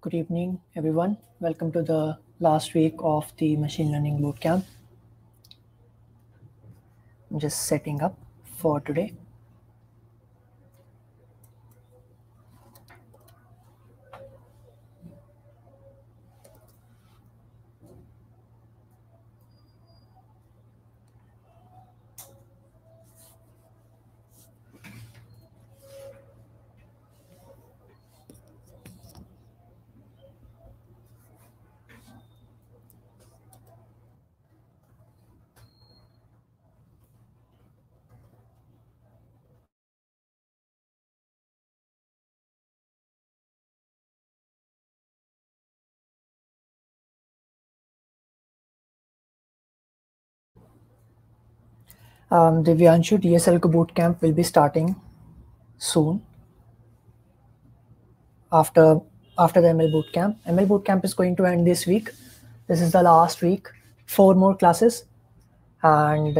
Good evening, everyone. Welcome to the last week of the Machine Learning Bootcamp. I'm just setting up for today. The Vyanshu DSLCO Bootcamp will be starting soon after the ML Bootcamp. ML Bootcamp is going to end this week. This is the last week, 4 more classes. And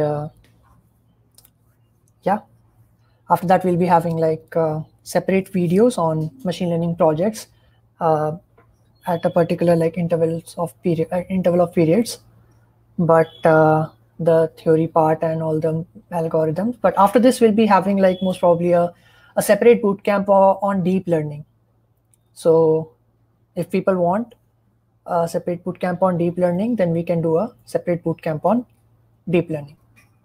yeah, after that we'll be having like separate videos on machine learning projects at a particular like interval of periods. But the theory part and all the algorithms. But after this, we'll be having like most probably a separate bootcamp on deep learning. So if people want a separate bootcamp on deep learning, then we can do a separate bootcamp on deep learning.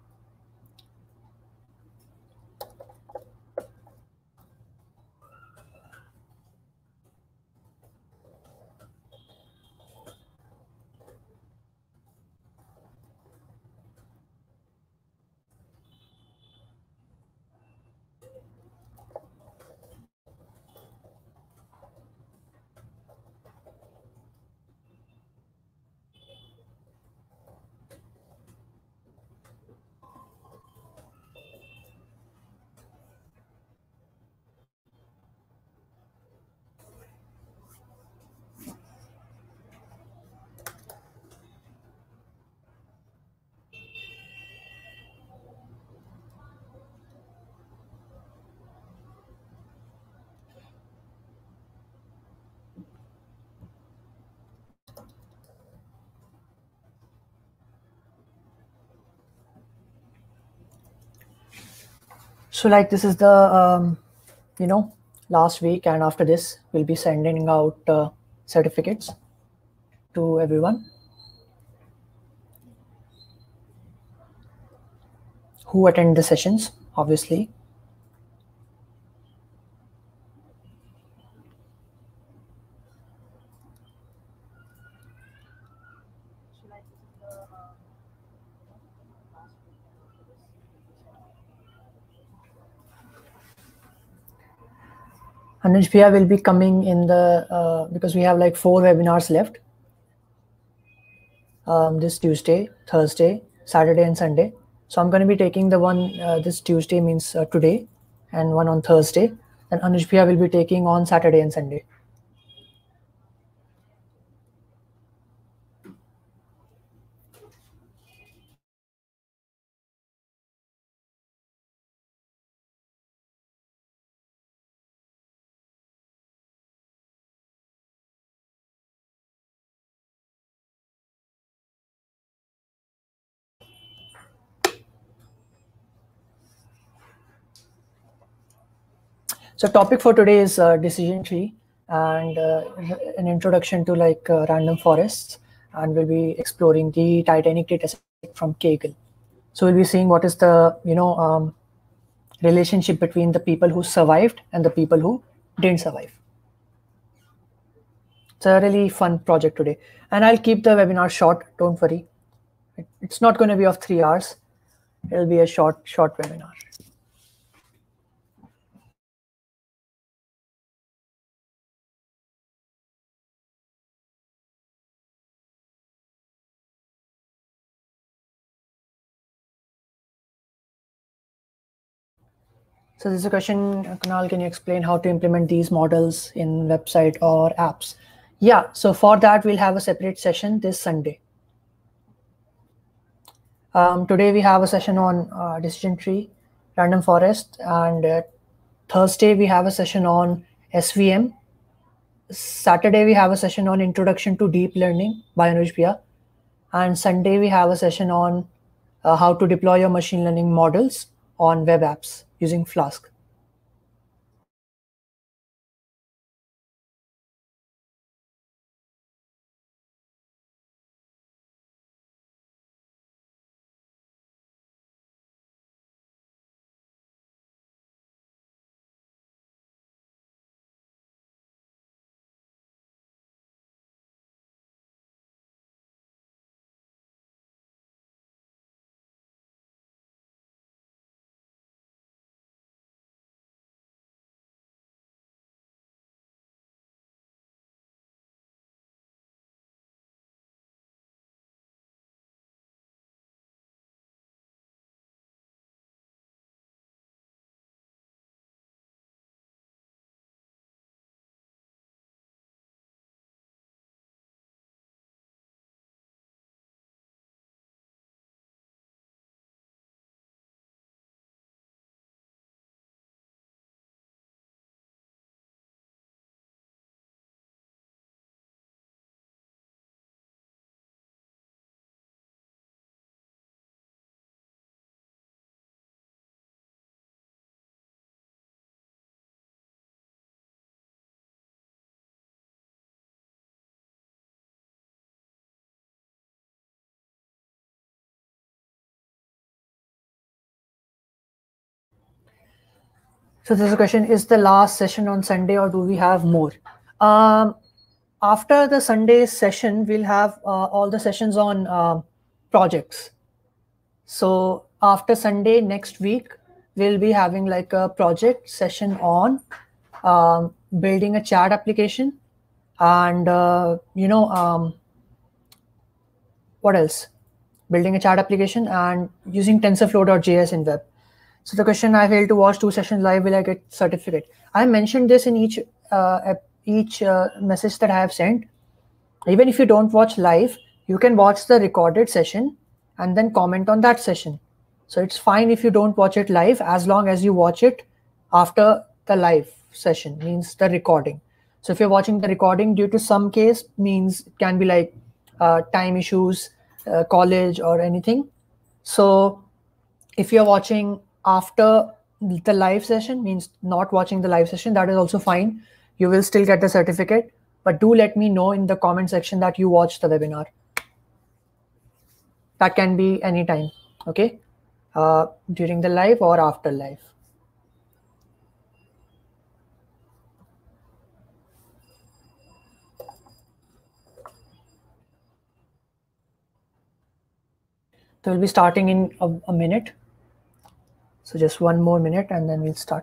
So like this is the last week, and after this we'll be sending out certificates to everyone who attend the sessions, obviously. Anuj Bhaiya will be coming in the because we have like 4 webinars left. This Tuesday, Thursday, Saturday, and Sunday. So I'm going to be taking the one this Tuesday, means today, and one on Thursday. And Anuj Bhaiya will be taking on Saturday and Sunday. So topic for today is decision tree and an introduction to like random forests, and we'll be exploring the Titanic dataset from Kaggle. So we'll be seeing what is the relationship between the people who survived and the people who didn't survive. It's a really fun project today, and I'll keep the webinar short. Don't worry, it's not going to be of 3 hours. It'll be a short webinar. So there's a question, Kunal, can you explain how to implement these models in website or apps? Yeah, so for that, we'll have a separate session this Sunday. Today we have a session on decision tree, random forest, and Thursday we have a session on SVM, Saturday we have a session on Introduction to Deep Learning by Anuj Pia, and Sunday we have a session on how to deploy your machine learning models on web apps using Flask. So there's a question, is the last session on Sunday or do we have more? After the Sunday session, we'll have all the sessions on projects. So after Sunday next week, we'll be having like a project session on building a chat application, and what else? Building a chat application and using TensorFlow.js in web. So the question, I failed to watch 2 sessions live, will I get certificate? I mentioned this in each message that I have sent. Even if you don't watch live, you can watch the recorded session and then comment on that session. So it's fine if you don't watch it live, as long as you watch it after the live session, means the recording. So if you're watching the recording due to some case, means it can be like time issues, college or anything. So if you're watching after the live session, means not watching the live session, that is also fine. You will still get the certificate, but do let me know in the comment section that you watched the webinar. That can be anytime, okay? During the live or after live. So we'll be starting in a minute. So just 1 more minute and then we'll start.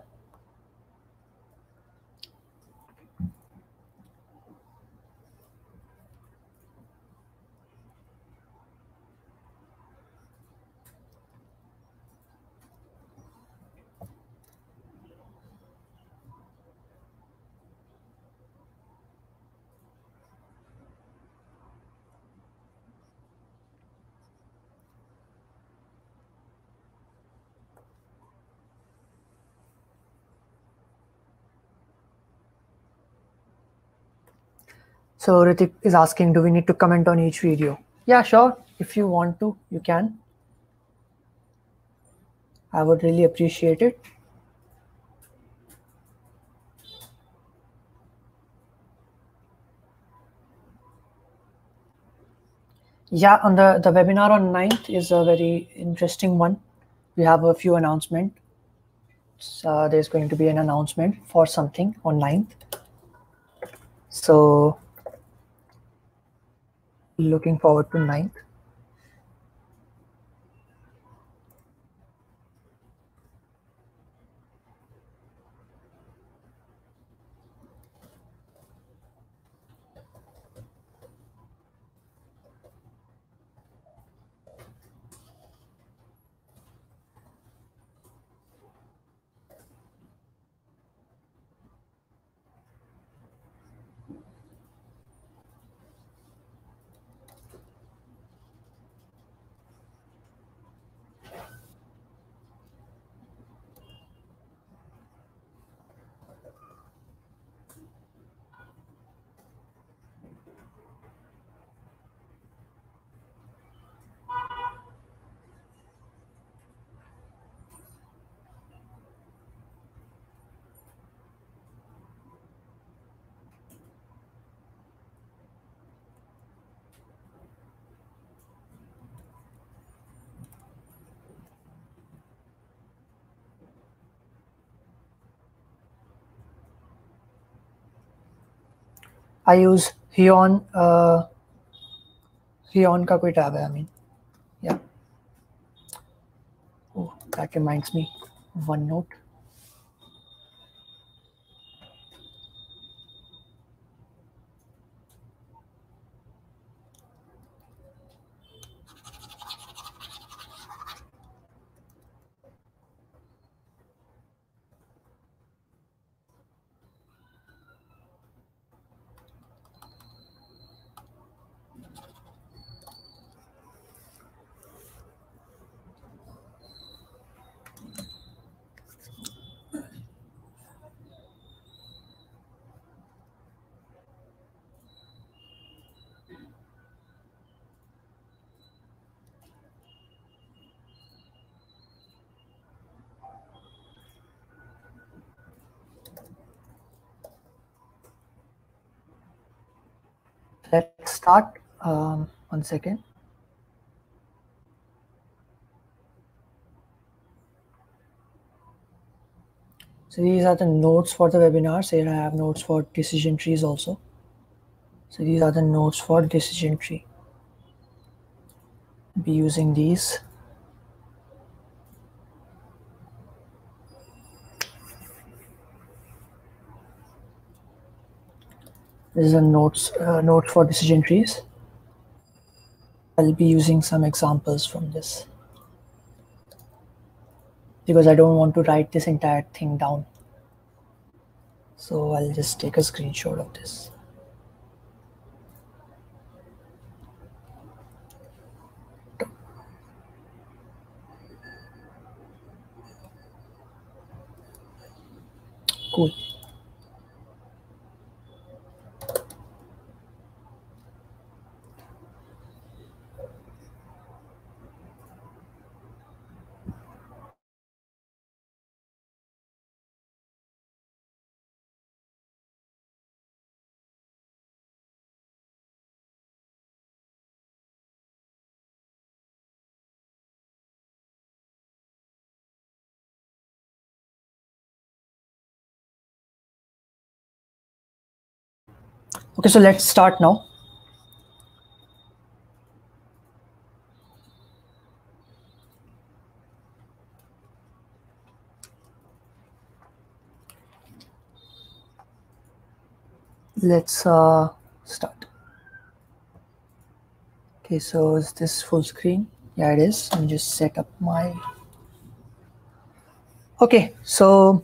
So Ritik is asking, do we need to comment on each video? Yeah, sure. If you want to, you can. I would really appreciate it. Yeah, on the webinar on 9th is a very interesting one. We have a few announcements. There's going to be an announcement for something on 9th. So looking forward to 9th. I use Huion. Huion का कोई tab है, I mean, yeah. Oh, that reminds me, OneNote. Let's start. 1 second. So these are the notes for the webinars. Here I have notes for decision trees also. So these are the notes for decision tree. Be using these. This is a note for decision trees. I'll be using some examples from this because I don't want to write this entire thing down. So I'll just take a screenshot of this. Cool. Okay, so let's start now. Let's start. Okay, so is this full screen? Yeah, it is. Let me just set up my... Okay, so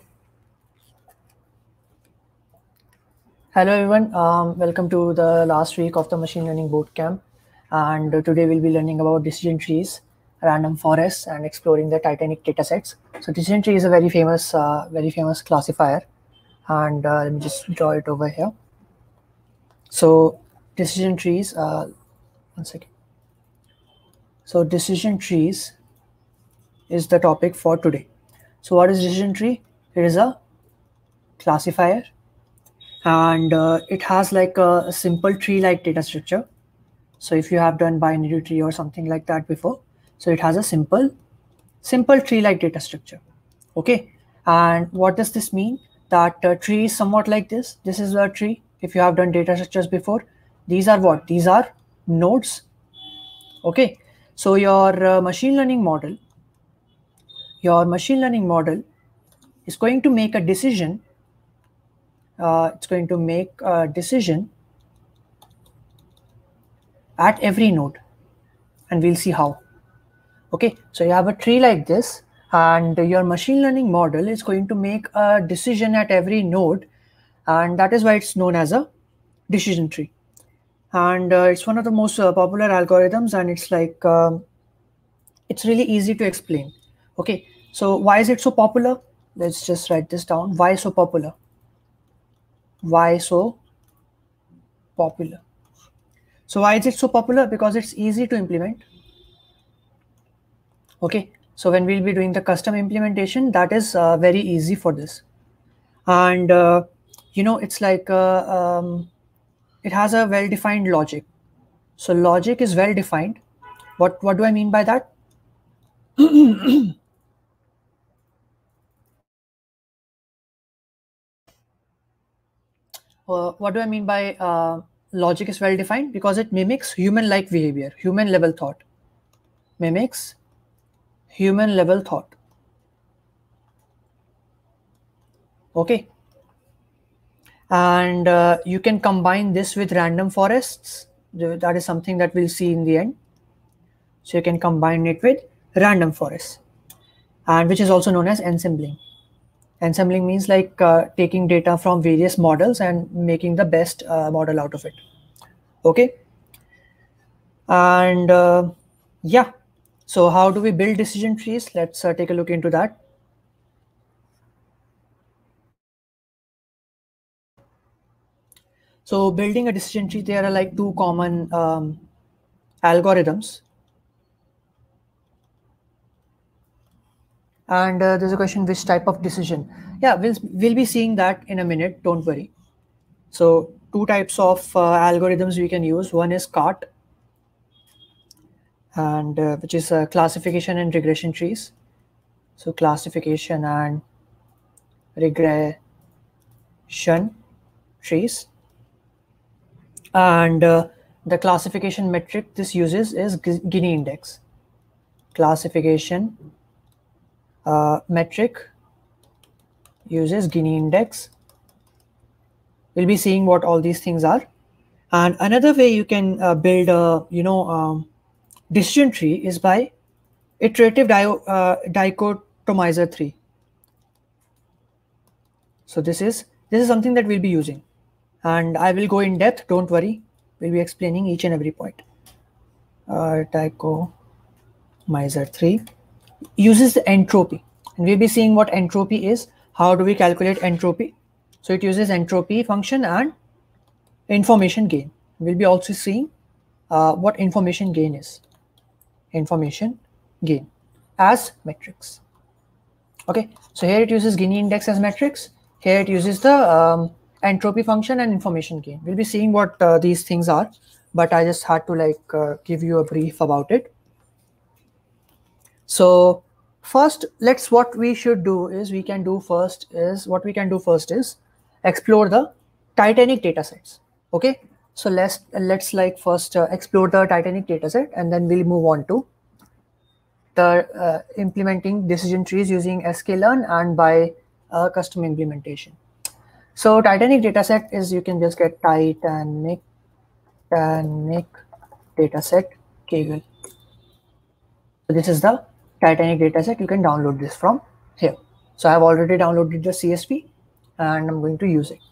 hello everyone, welcome to the last week of the machine learning bootcamp, and today we'll be learning about decision trees, random forests, and exploring the Titanic datasets. So decision tree is a very famous classifier, and let me just draw it over here. So decision trees, 1 second. So decision trees is the topic for today. So what is decision tree? It is a classifier, and it has like a simple tree-like data structure. So if you have done binary tree or something like that before, so it has a simple tree-like data structure. Okay, and what does this mean? That tree is somewhat like this. This is a tree. If you have done data structures before, these are what? These are nodes. Okay, so your machine learning model is going to make a decision. It's going to make a decision at every node, and we'll see how. Okay, so you have a tree like this, and your machine learning model is going to make a decision at every node, and that is why it's known as a decision tree. And it's one of the most popular algorithms, and it's like it's really easy to explain. Okay, so why is it so popular? Let's just write this down. Why so popular? Why so popular? So why is it so popular? Because it's easy to implement. Okay, so when we'll be doing the custom implementation, that is very easy for this. And it's like it has a well-defined logic. So logic is well-defined. What do I mean by that? What do I mean by logic is well defined? Because it mimics human-like behavior, human level thought. Mimics human level thought. Okay. And you can combine this with random forests. That is something that we'll see in the end. So you can combine it with random forests, and which is also known as ensembling. Ensembling means like taking data from various models and making the best model out of it. Okay. And yeah, so how do we build decision trees? Let's take a look into that. So building a decision tree, there are like two common algorithms. And there's a question, which type of decision? Yeah, we'll be seeing that in a minute, don't worry. So two types of algorithms we can use. One is CART, and which is classification and regression trees. So classification and regression trees. And the classification metric this uses is Gini index. Classification metric uses Gini index. We'll be seeing what all these things are. And another way you can build a decision tree is by iterative dichotomizer 3. So this is something that we'll be using, and I will go in depth, don't worry. We'll be explaining each and every point. Dichotomizer 3 uses the entropy, and we'll be seeing what entropy is. How do we calculate entropy? So it uses entropy function and information gain. We'll be also seeing what information gain is. Information gain as metrics. Okay, so here it uses Gini index as metrics. Here it uses the entropy function and information gain. We'll be seeing what these things are, but I just had to give you a brief about it. So first, what we can do first is explore the Titanic datasets. Okay, so let's first explore the Titanic dataset, and then we'll move on to the implementing decision trees using sklearn and by custom implementation. So Titanic dataset is, you can just get Titanic dataset Kaggle. So this is the Titanic dataset. You can download this from here. So I have already downloaded the CSV and I'm going to use it.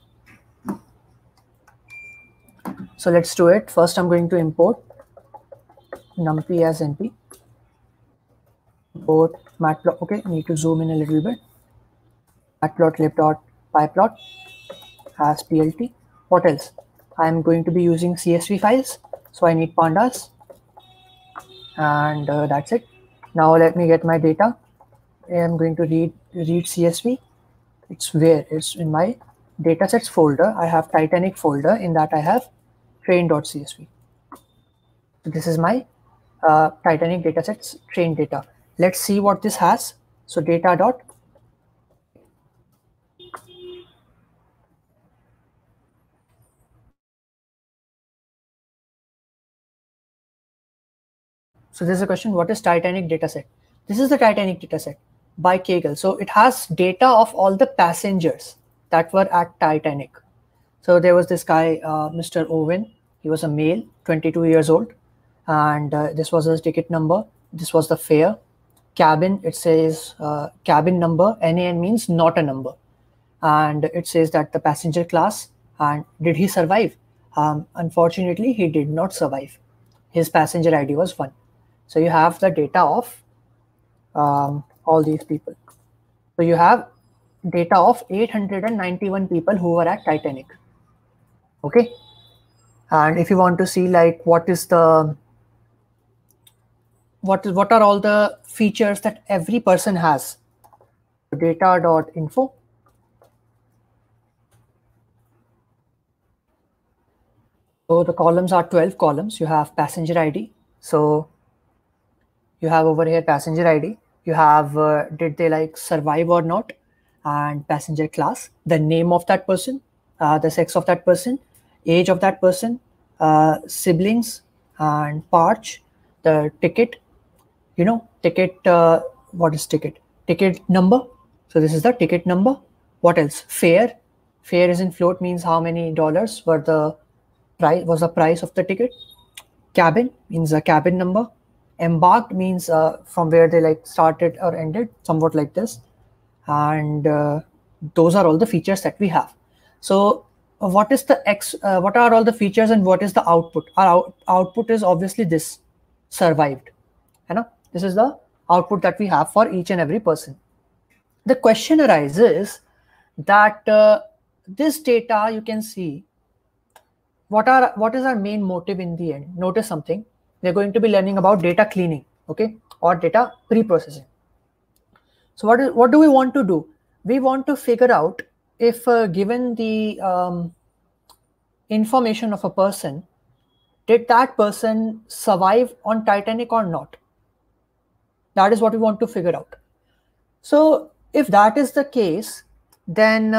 So let's do it. First, I'm going to import numpy as np. Import matplot. Okay, I need to zoom in a little bit. Matplotlib.pyplot as plt. What else? I'm going to be using CSV files, so I need pandas, and that's it. Now let me get my data. I'm going to read CSV. It's in my datasets folder. I have Titanic folder. In that I have train.csv. So this is my Titanic datasets train data. Let's see what this has. So data dot. So this is a question, what is Titanic dataset? This is the Titanic dataset by Kaggle. So it has data of all the passengers that were at Titanic. So there was this guy, Mr. Owen. He was a male, 22 years old. And this was his ticket number. This was the fare. Cabin, it says cabin number. NAN means not a number. And it says that the passenger class. And did he survive? Unfortunately, he did not survive. His passenger ID was 1. So you have the data of all these people. So you have data of 891 people who were at Titanic. Okay. And if you want to see like what are all the features that every person has, data.info. So the columns are 12 columns. You have passenger ID. So you have over here passenger ID. You have did they like survive or not, and passenger class, the name of that person, the sex of that person, age of that person, siblings, and parch, the ticket, ticket, what is ticket? Ticket number. So this is the ticket number. What else? Fare. Fare is in float, means how many dollars was the price of the ticket. Cabin means a cabin number. Embarked means from where they like started or ended, somewhat like this. And those are all the features that we have. So what is the what are all the features and what is the output? Our output is obviously this: survived. This is the output that we have for each and every person. The question arises that this data, you can see what is our main motive in the end. Notice something. We're going to be learning about data cleaning, okay, or data pre-processing. So what do we want to do? We want to figure out if given the information of a person, did that person survive on Titanic or not? That is what we want to figure out. So if that is the case, then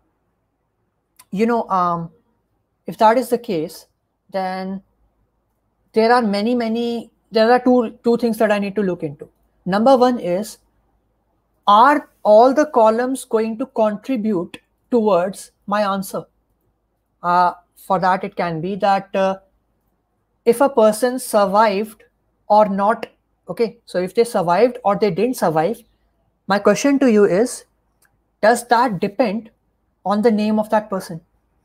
if that is the case, then there are there are two things that I need to look into. Number one is, are all the columns going to contribute towards my answer? For that, it can be that if a person survived or not, okay, so if they survived or they didn't survive, my question to you is, does that depend on the name of that person?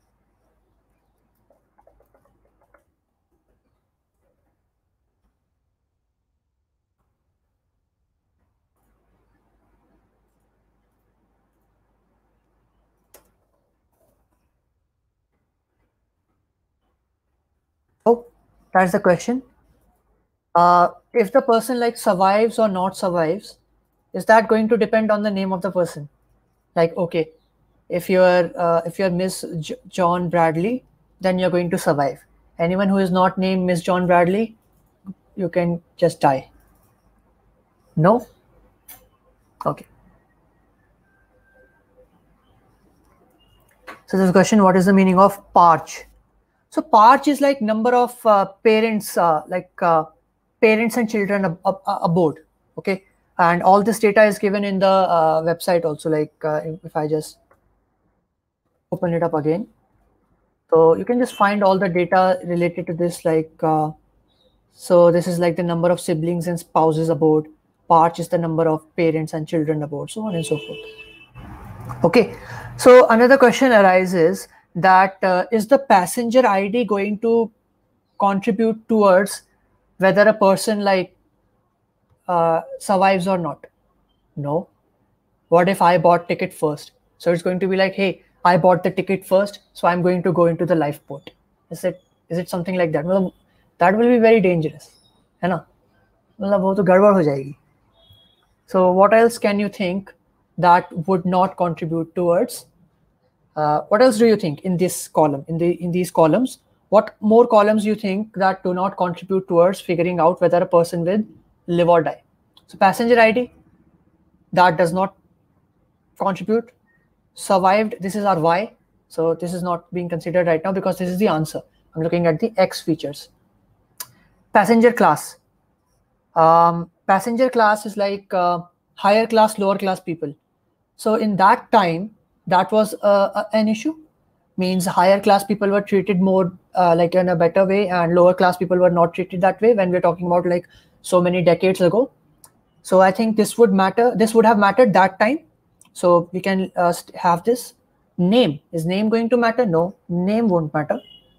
Oh, that's the question. If the person like survives or not survives, is that going to depend on the name of the person? Like, okay, if you're Miss John Bradley, then you're going to survive. Anyone who is not named Miss John Bradley, you can just die. No? Okay. So there's a question, what is the meaning of parch? So parch is like number of parents, parents and children aboard. Okay. And all this data is given in the website also. Like if I just open it up again. So you can just find all the data related to this. Like, so this is like the number of siblings and spouses aboard. Parch is the number of parents and children aboard, so on and so forth. Okay. So another question arises that is the passenger ID going to contribute towards whether a person like survives or not? No. What if I bought ticket first? So it's going to be like, hey, I bought the ticket first, so I'm going to go into the lifeboat. Is it something like that? Well, that will be very dangerous, है ना? मतलब वो तो गड़बड़ हो जाएगी. So what else can you think that would not contribute towards? What else do you think in this column, in these columns? What more columns you think that do not contribute towards figuring out whether a person will live or die? So passenger ID, that does not contribute. Survived, this is our Y. So this is not being considered right now because this is the answer. I'm looking at the X features. Passenger class. Passenger class is like higher class, lower class people. So in that time, that was an issue. Means higher class people were treated more like in a better way, and lower class people were not treated that way when we're talking about like so many decades ago. So I think this would matter. This would have mattered that time. So we can have this. Name. Is name going to matter? No, name won't matter.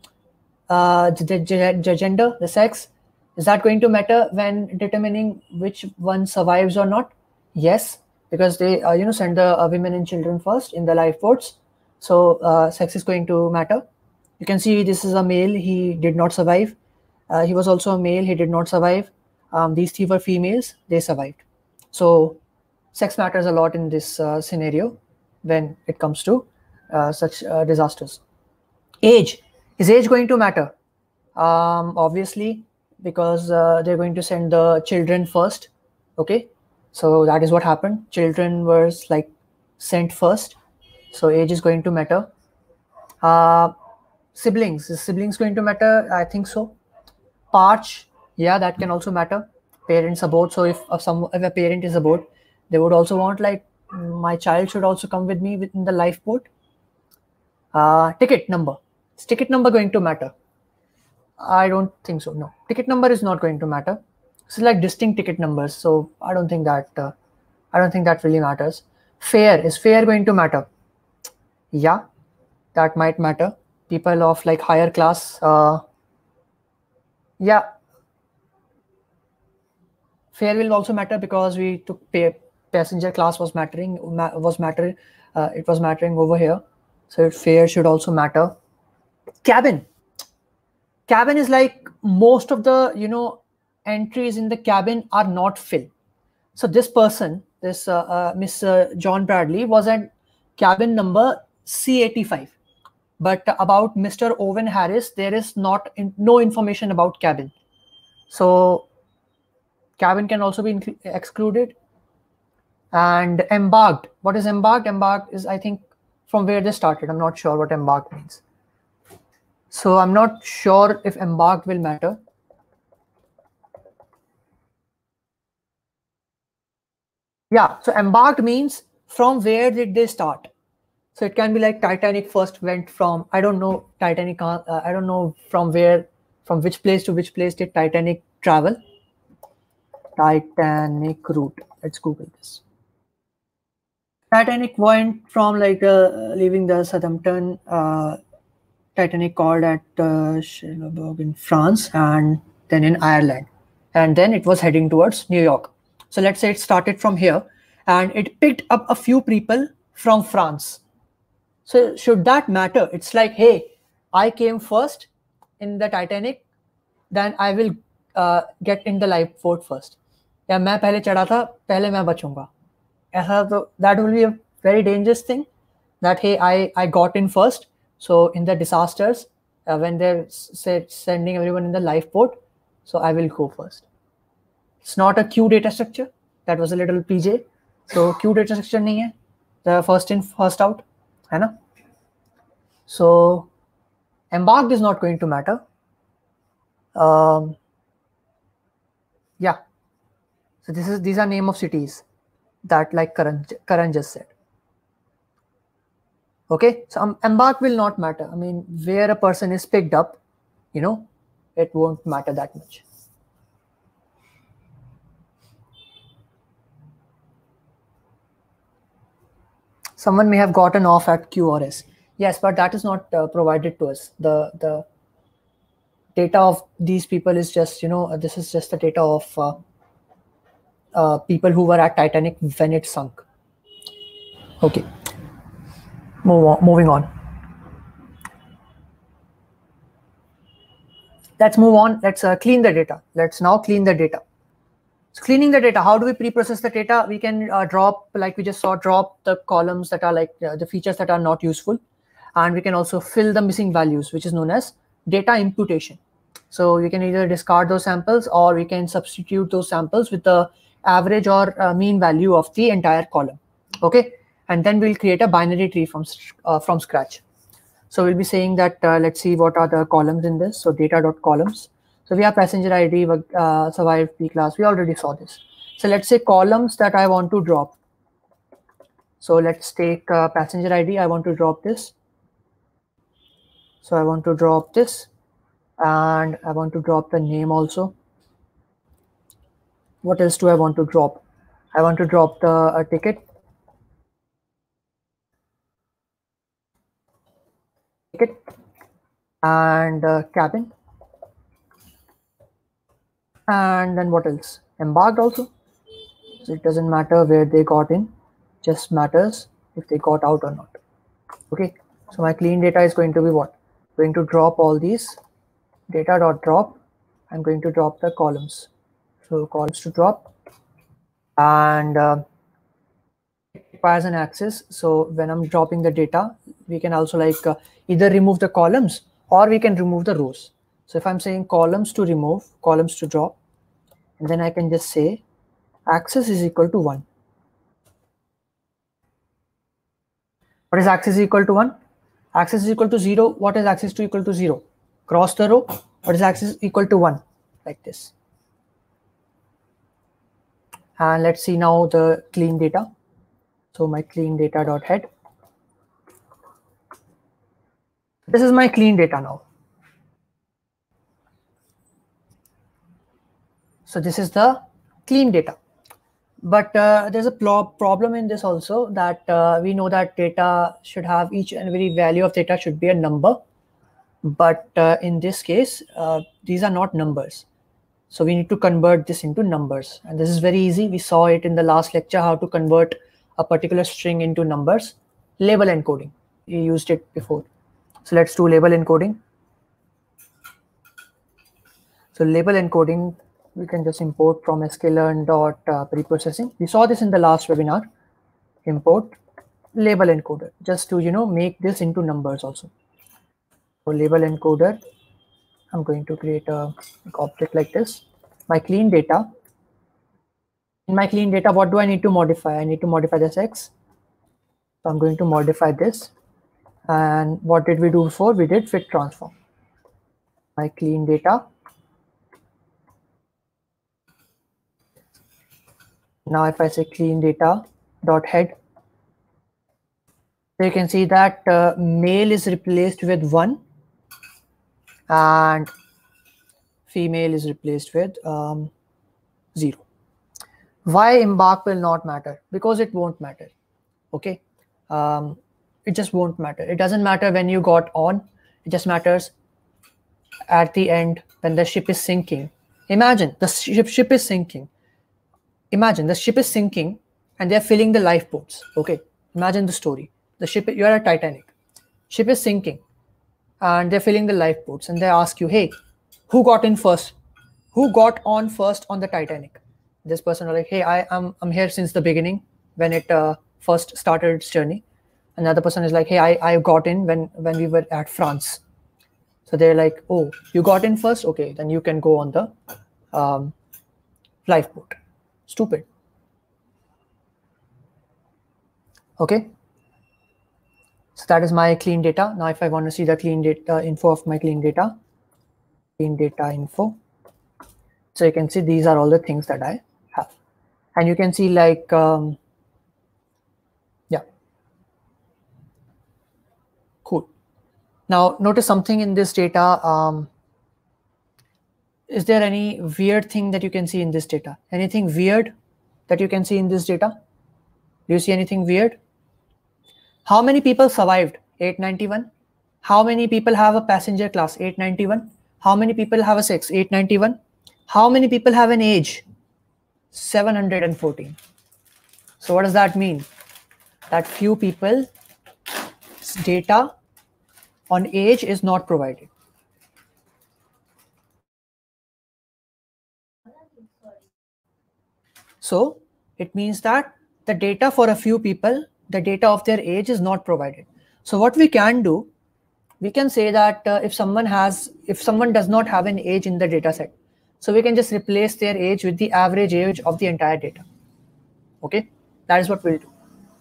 The gender, the sex, is that going to matter when determining which one survives or not? Yes, because they send the women and children first in the lifeboats. So sex is going to matter. You can see this is a male. He did not survive. He was also a male. He did not survive. These three were females. They survived. So sex matters a lot in this scenario when it comes to such disasters. Age. Is age going to matter? Obviously, because they're going to send the children first. Okay. So that is what happened. Children were like sent first. So age is going to matter. Siblings, is siblings going to matter? I think so. Parch, yeah, that can also matter. Parents abode, so if a parent is abode, they would also want like my child should also come with me within the lifeboat. Ticket number, is ticket number going to matter? I don't think so. No, ticket number is not going to matter. It's like distinct ticket numbers, so I don't think that really matters. Fare, is fare going to matter? Yeah, that might matter. People of like higher class, yeah, fare will also matter because we took passenger class was mattering it was mattering over here, so fare should also matter. Cabin is like most of the entries in the cabin are not filled. So this person, this Mr. John Bradley was at cabin number C85, but about Mr. Owen Harris there is no information about cabin, so cabin can also be excluded. And embarked, what is embarked? Embarked is, I think, from where they started. I'm not sure what embarked means, so I'm not sure if embarked will matter. Yeah, so embarked means from where did they start. So it can be like Titanic first went from, I don't know, Titanic, I don't know from which place to which place did Titanic travel. Titanic route, let's Google this. Titanic went from like leaving the Southampton, Titanic called at Cherbourg in France, and then in Ireland, and then it was heading towards New York. So let's say it started from here and it picked up a few people from France. So should that matter? It's like, hey, I came first in the Titanic, then I will get in the lifeboat first. या मैं पहले चढ़ा था, पहले मैं बचूंगा. ऐसा तो that will be a very dangerous thing. That hey, I got in first. So in the disasters, when they're sending everyone in the lifeboat, so I will go first. It's not a queue data structure. That was a little PJ. So queue data structure nahi hai. The first in, first out. Hai na? So embarked is not going to matter. Yeah. So these are name of cities that like Karan just said. Okay, so embark will not matter. I mean, where a person is picked up, it won't matter that much. Someone may have gotten off at Q or S. Yes, but that is not provided to us. The data of these people is just, this is just the data of people who were at Titanic when it sunk. Okay, moving on. Let's move on. Let's clean the data. Let's now clean the data. So cleaning the data, how do we pre-process the data? We can drop, like we just saw, drop the columns that are like the features that are not useful. And we can also fill the missing values, which is known as data imputation. So you can either discard those samples or we can substitute those samples with the average or mean value of the entire column. Okay, and then we'll create a binary tree from scratch. So we'll be saying that, let's see what are the columns in this. So data.columns. So we have passenger ID, survived P class. We already saw this. So let's say columns that I want to drop. So let's take passenger ID. I want to drop this. So I want to drop this. And I want to drop the name also. What else do I want to drop? I want to drop the ticket. And cabin. And then what else? Embarked also. So it doesn't matter where they got in, just matters if they got out or not. Okay, so my clean data is going to be what? Going to drop all these data.drop. I'm going to drop the columns. So columns to drop, and it requires an access. So when I'm dropping the data, we can also like either remove the columns or we can remove the rows. So if I'm saying columns to remove, columns to drop, and then I can just say access is equal to 1. What is access equal to 1? Axis is equal to 0. What is axis to equal to 0? Cross the row. What is axis equal to 1? Like this. And let's see now the clean data. So my clean data dot head. This is my clean data now. So this is the clean data. But there's a problem in this also, that we know that data should have, each and every value of data should be a number. But in this case, these are not numbers. So we need to convert this into numbers. And this is very easy. We saw it in the last lecture, how to convert a particular string into numbers. Label encoding. We used it before. So let's do label encoding. So label encoding, we can just import from sklearn.preprocessing. We saw this in the last webinar. Import label encoder, just to make this into numbers also. For label encoder, I'm going to create a object like this. My clean data. In my clean data, what do I need to modify? I need to modify this X. So I'm going to modify this. And what did we do before? We did fit transform. My clean data. Now if I say clean data dot head, so you can see that male is replaced with 1 and female is replaced with 0. Why embark will not matter? Because it won't matter. Okay, it just won't matter. It doesn't matter when you got on. It just matters at the end when the ship is sinking. Imagine the ship is sinking. Imagine the ship is sinking and they're filling the lifeboats. Okay, imagine the story. The ship, you're at Titanic. Ship is sinking and they're filling the lifeboats, and they ask you, hey, who got in first? Who got on first on the Titanic? This person are like, hey, I'm here since the beginning when it first started its journey. Another person is like, hey, I got in when we were at France. So they're like, oh, you got in first? Okay, then you can go on the lifeboat. Stupid. Okay. So that is my clean data. Now if I want to see the clean data info of my clean data info. So you can see these are all the things that I have. And you can see like, yeah. Cool. Now notice something in this data. Is there any weird thing that you can see in this data? Anything weird that you can see in this data? Do you see anything weird? How many people survived? 891. How many people have a passenger class? 891. How many people have a sex? 891. How many people have an age? 714. So what does that mean? That few people data on age is not provided. So it means that the data for a few people, the data of their age is not provided. So what we can do, we can say that if someone does not have an age in the data set, so we can just replace their age with the average age of the entire data. Okay, that is what we'll do.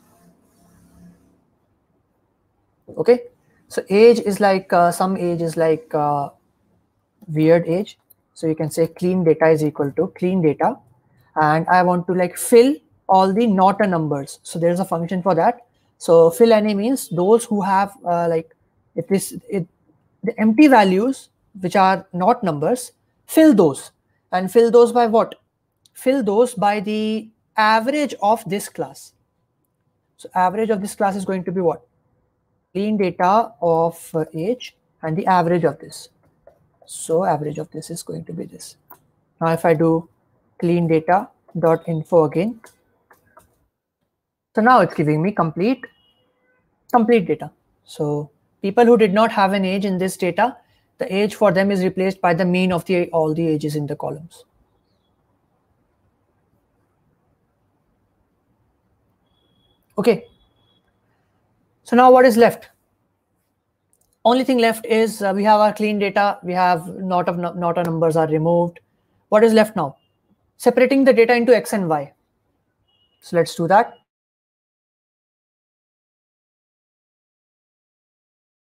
Okay, so age is like some age is like weird age. So you can say clean data is equal to clean data, and I want to like fill all the not a numbers. So there's a function for that. So fill any means those who have the empty values which are not numbers, fill those. And fill those by what? Fill those by the average of this class. So average of this class is going to be what? Clean data of age and the average of this. So average of this is going to be this. Now if I do clean data dot info again, so now it's giving me complete data. So people who did not have an age in this data, the age for them is replaced by the mean of all the ages in the columns. Okay. So now what is left? Only thing left is we have our clean data. We have not a numbers are removed. What is left now? Separating the data into X and Y. So let's do that.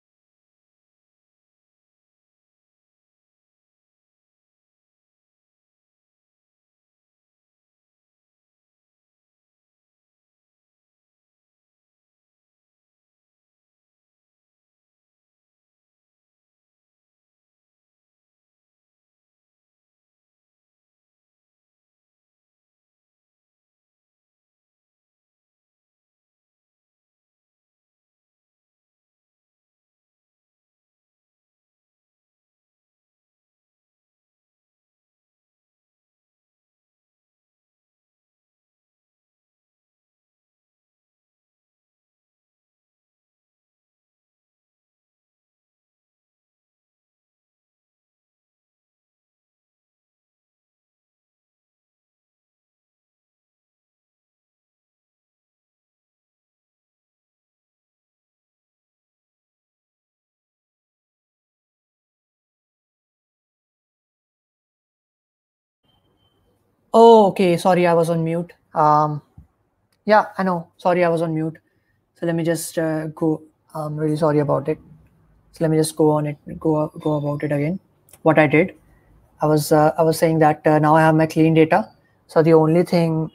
Oh, okay. Sorry, I was on mute. Yeah, I know. Sorry, I was on mute. So let me just go. I'm really sorry about it. So let me just go on it. Go about it again. What I did, I was saying that now I have my clean data. So the only thing.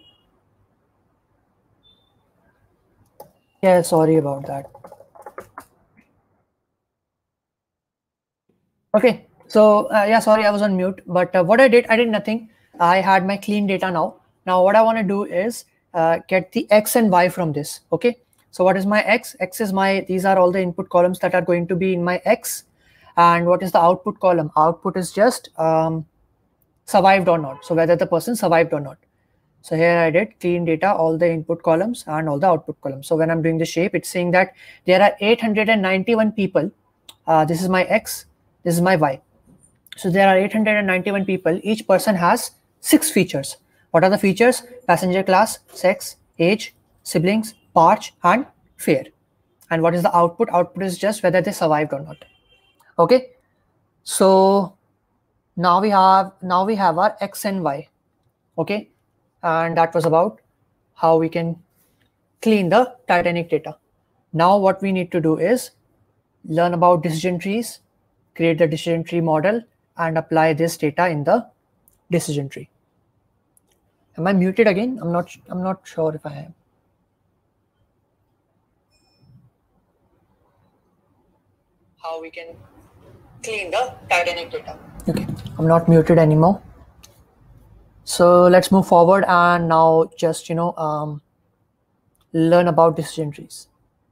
Yeah, sorry about that. Okay. So yeah, sorry, I was on mute. But what I did nothing. I had my clean data now. Now what I want to do is get the X and Y from this. Okay. So what is my X? X is my, these are all the input columns that are going to be in my X. And what is the output column? Output is just survived or not. So whether the person survived or not. So here I did clean data, all the input columns and all the output columns. So when I'm doing the shape, it's saying that there are 891 people. This is my X, this is my Y. So there are 891 people. Each person has 6 features. What are the features? Passenger class, sex, age, siblings, parch, and fare. And what is the output? Output is just whether they survived or not. Okay. So now we have our X and Y. Okay. And that was about how we can clean the Titanic data. Now what we need to do is learn about decision trees, create the decision tree model, and apply this data in the decision tree. Am I muted again? I'm not sure if I am. How we can clean the Titanic data. Okay, I'm not muted anymore. So let's move forward and now just learn about decision trees.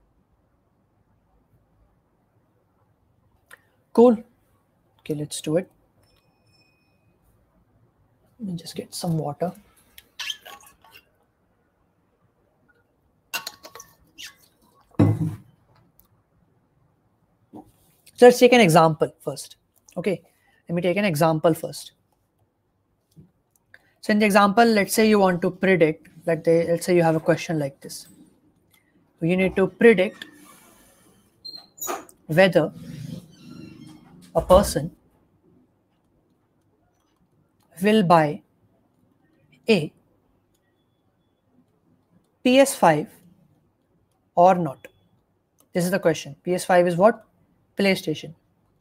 Cool. Okay, let's do it. Let me just get some water. So let's take an example first. Okay, let me take an example first. So in the example, let's say you want to predict, let's say you have a question like this. You need to predict whether a person will buy a PS5 or not. This is the question. PS5 is what? PlayStation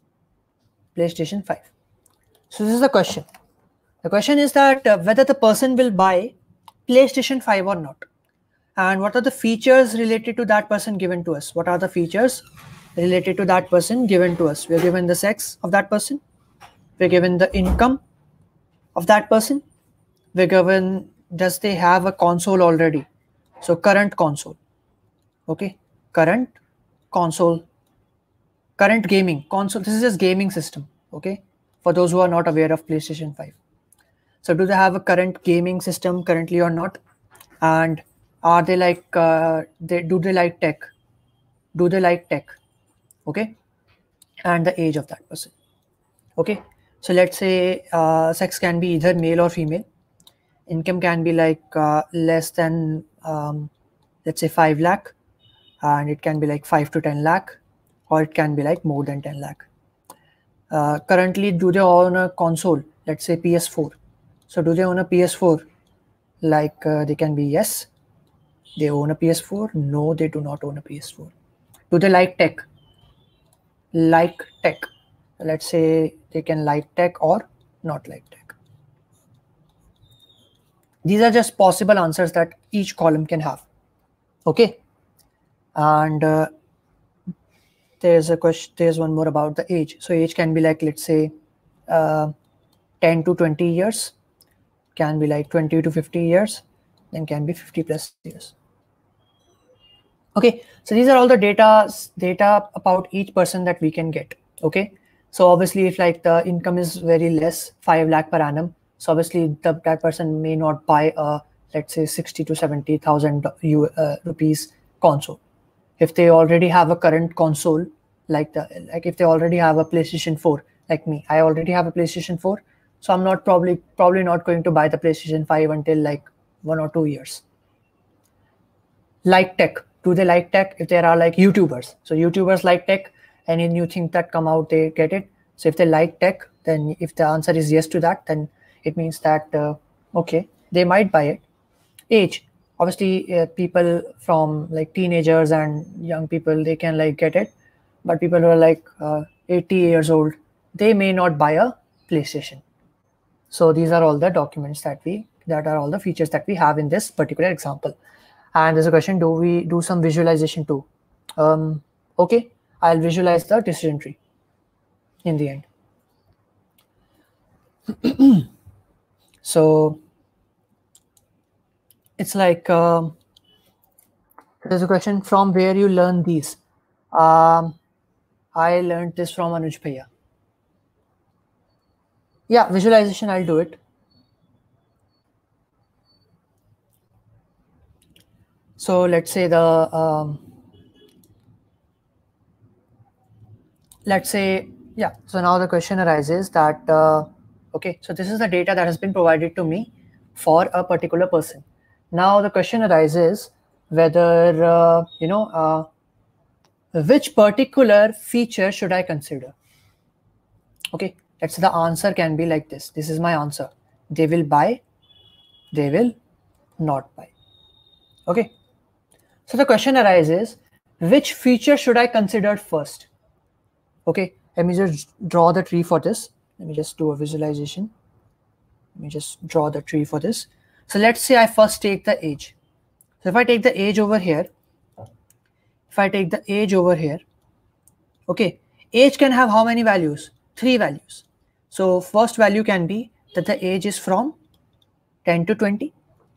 5. So this is the question. The question is that whether the person will buy PlayStation 5 or not. And what are the features related to that person given to us? What are the features related to that person given to us? We're given the sex of that person. We're given the income of that person. We're given, does they have a console already? So current console. Okay. Current console. Current gaming console. This is just gaming system. Okay. For those who are not aware of PlayStation 5. So do they have a current gaming system currently or not? And are they like, do they like tech? Do they like tech? Okay. And the age of that person. Okay. So let's say sex can be either male or female. Income can be like less than, let's say 5 lakh. And it can be like 5 to 10 lakh. Or it can be like more than 10 lakh. Currently, do they own a console? Let's say PS4. So do they own a PS4? Like they can be yes. They own a PS4. No, they do not own a PS4. Do they like tech? Like tech. Let's say they can like tech or not like tech. These are just possible answers that each column can have. Okay. And there's a question. There's one more about the age. So age can be like, let's say 10 to 20 years, can be like 20 to 50 years, then can be 50 plus years. Okay, so these are all the data about each person that we can get. Okay, so obviously if like the income is very less, 5 lakh per annum, so obviously that person may not buy a, let's say 60 to 70,000 rupees console. If they already have a current console, like if they already have a PlayStation 4, like me, I already have a PlayStation 4, so I'm not probably not going to buy the PlayStation 5 until like 1 or 2 years. Like tech, do they like tech? If there are like YouTubers, so YouTubers like tech, any new thing that come out, they get it. So if they like tech, then if the answer is yes to that, then it means that okay, they might buy it. Age, obviously, people from like teenagers and young people, they can like get it, but people who are like 80 years old, they may not buy a PlayStation. So these are all the documents that are all the features that we have in this particular example. And there's a question, do we do some visualization too? Okay, I'll visualize the decision tree in the end. So it's like, there's a question, from where you learn these? I learned this from Anuj Bhaiya. Yeah, visualization, I'll do it. So let's say yeah, so now the question arises that, okay, so this is the data that has been provided to me for a particular person. Now the question arises whether, which particular feature should I consider? Okay, let's say the answer can be like this. This is my answer. They will buy, they will not buy. Okay, so the question arises, which feature should I consider first? Okay, let me just draw the tree for this. Let me just do a visualization. Let me just draw the tree for this. So let's say I first take the age. So if I take the age over here, okay, age can have how many values? 3 values. So first value can be that the age is from 10 to 20.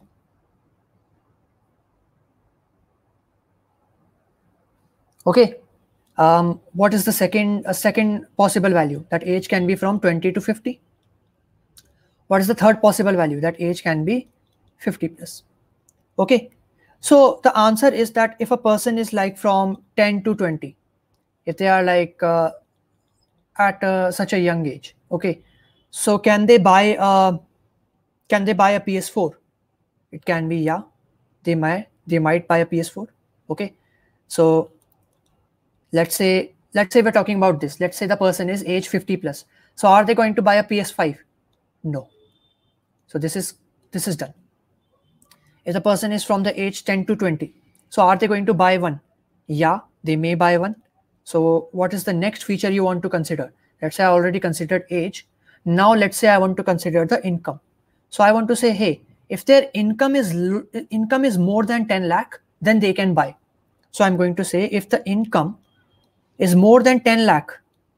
Okay. What is the second possible value? That age can be from 20 to 50. What is the third possible value? That age can be 50 plus. Okay. So the answer is that if a person is like from 10 to 20, if they are like at such a young age, okay, so can they buy a PS4? It can be, yeah, they might buy a PS4. Okay, so let's say we're talking about this. Let's say the person is age 50 plus. So are they going to buy a PS5? No. So this is done. If the person is from the age 10 to 20, so are they going to buy one? Yeah, they may buy one. So what is the next feature you want to consider? Let's say I already considered age. Now let's say I want to consider the income. So I want to say, hey, if their income is more than 10 lakh, then they can buy. So I'm going to say, if the income is more than 10 lakh,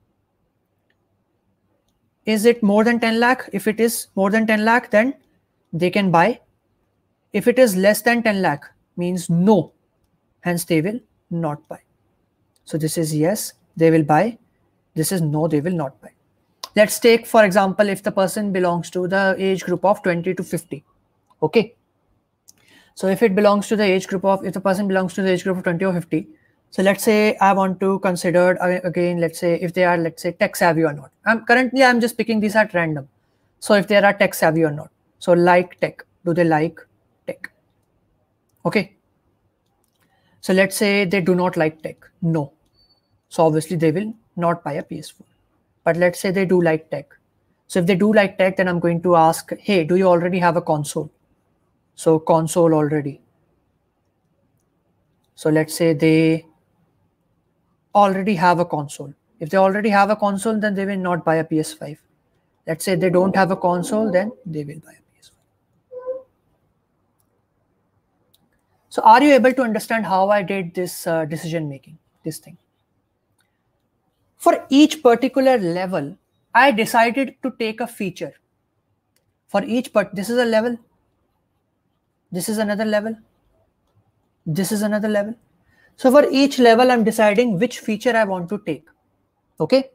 is it more than 10 lakh? If it is more than 10 lakh, then they can buy. If it is less than 10 lakh, means no, hence they will not buy. So this is yes, they will buy. This is no, they will not buy. Let's take, for example, if the person belongs to the age group of 20 to 50. Okay. So if it belongs to the age group of, if the person belongs to the age group of 20 or 50, so let's say I want to consider again, let's say if they are, let's say, tech savvy or not. I'm just picking these at random. So if they are tech savvy or not. So like tech, do they like tech? Okay. So let's say they do not like tech. No. So obviously they will not buy a PS4. But let's say they do like tech. So if they do like tech, then I'm going to ask, hey, do you already have a console? So console already. So let's say they already have a console. If they already have a console, then they will not buy a PS5. Let's say they don't have a console, then they will buy a PS5. So are you able to understand how I did this decision making, this thing? For each particular level, I decided to take a feature. For each this is a level. This is another level. This is another level. So for each level, I'm deciding which feature I want to take. Okay.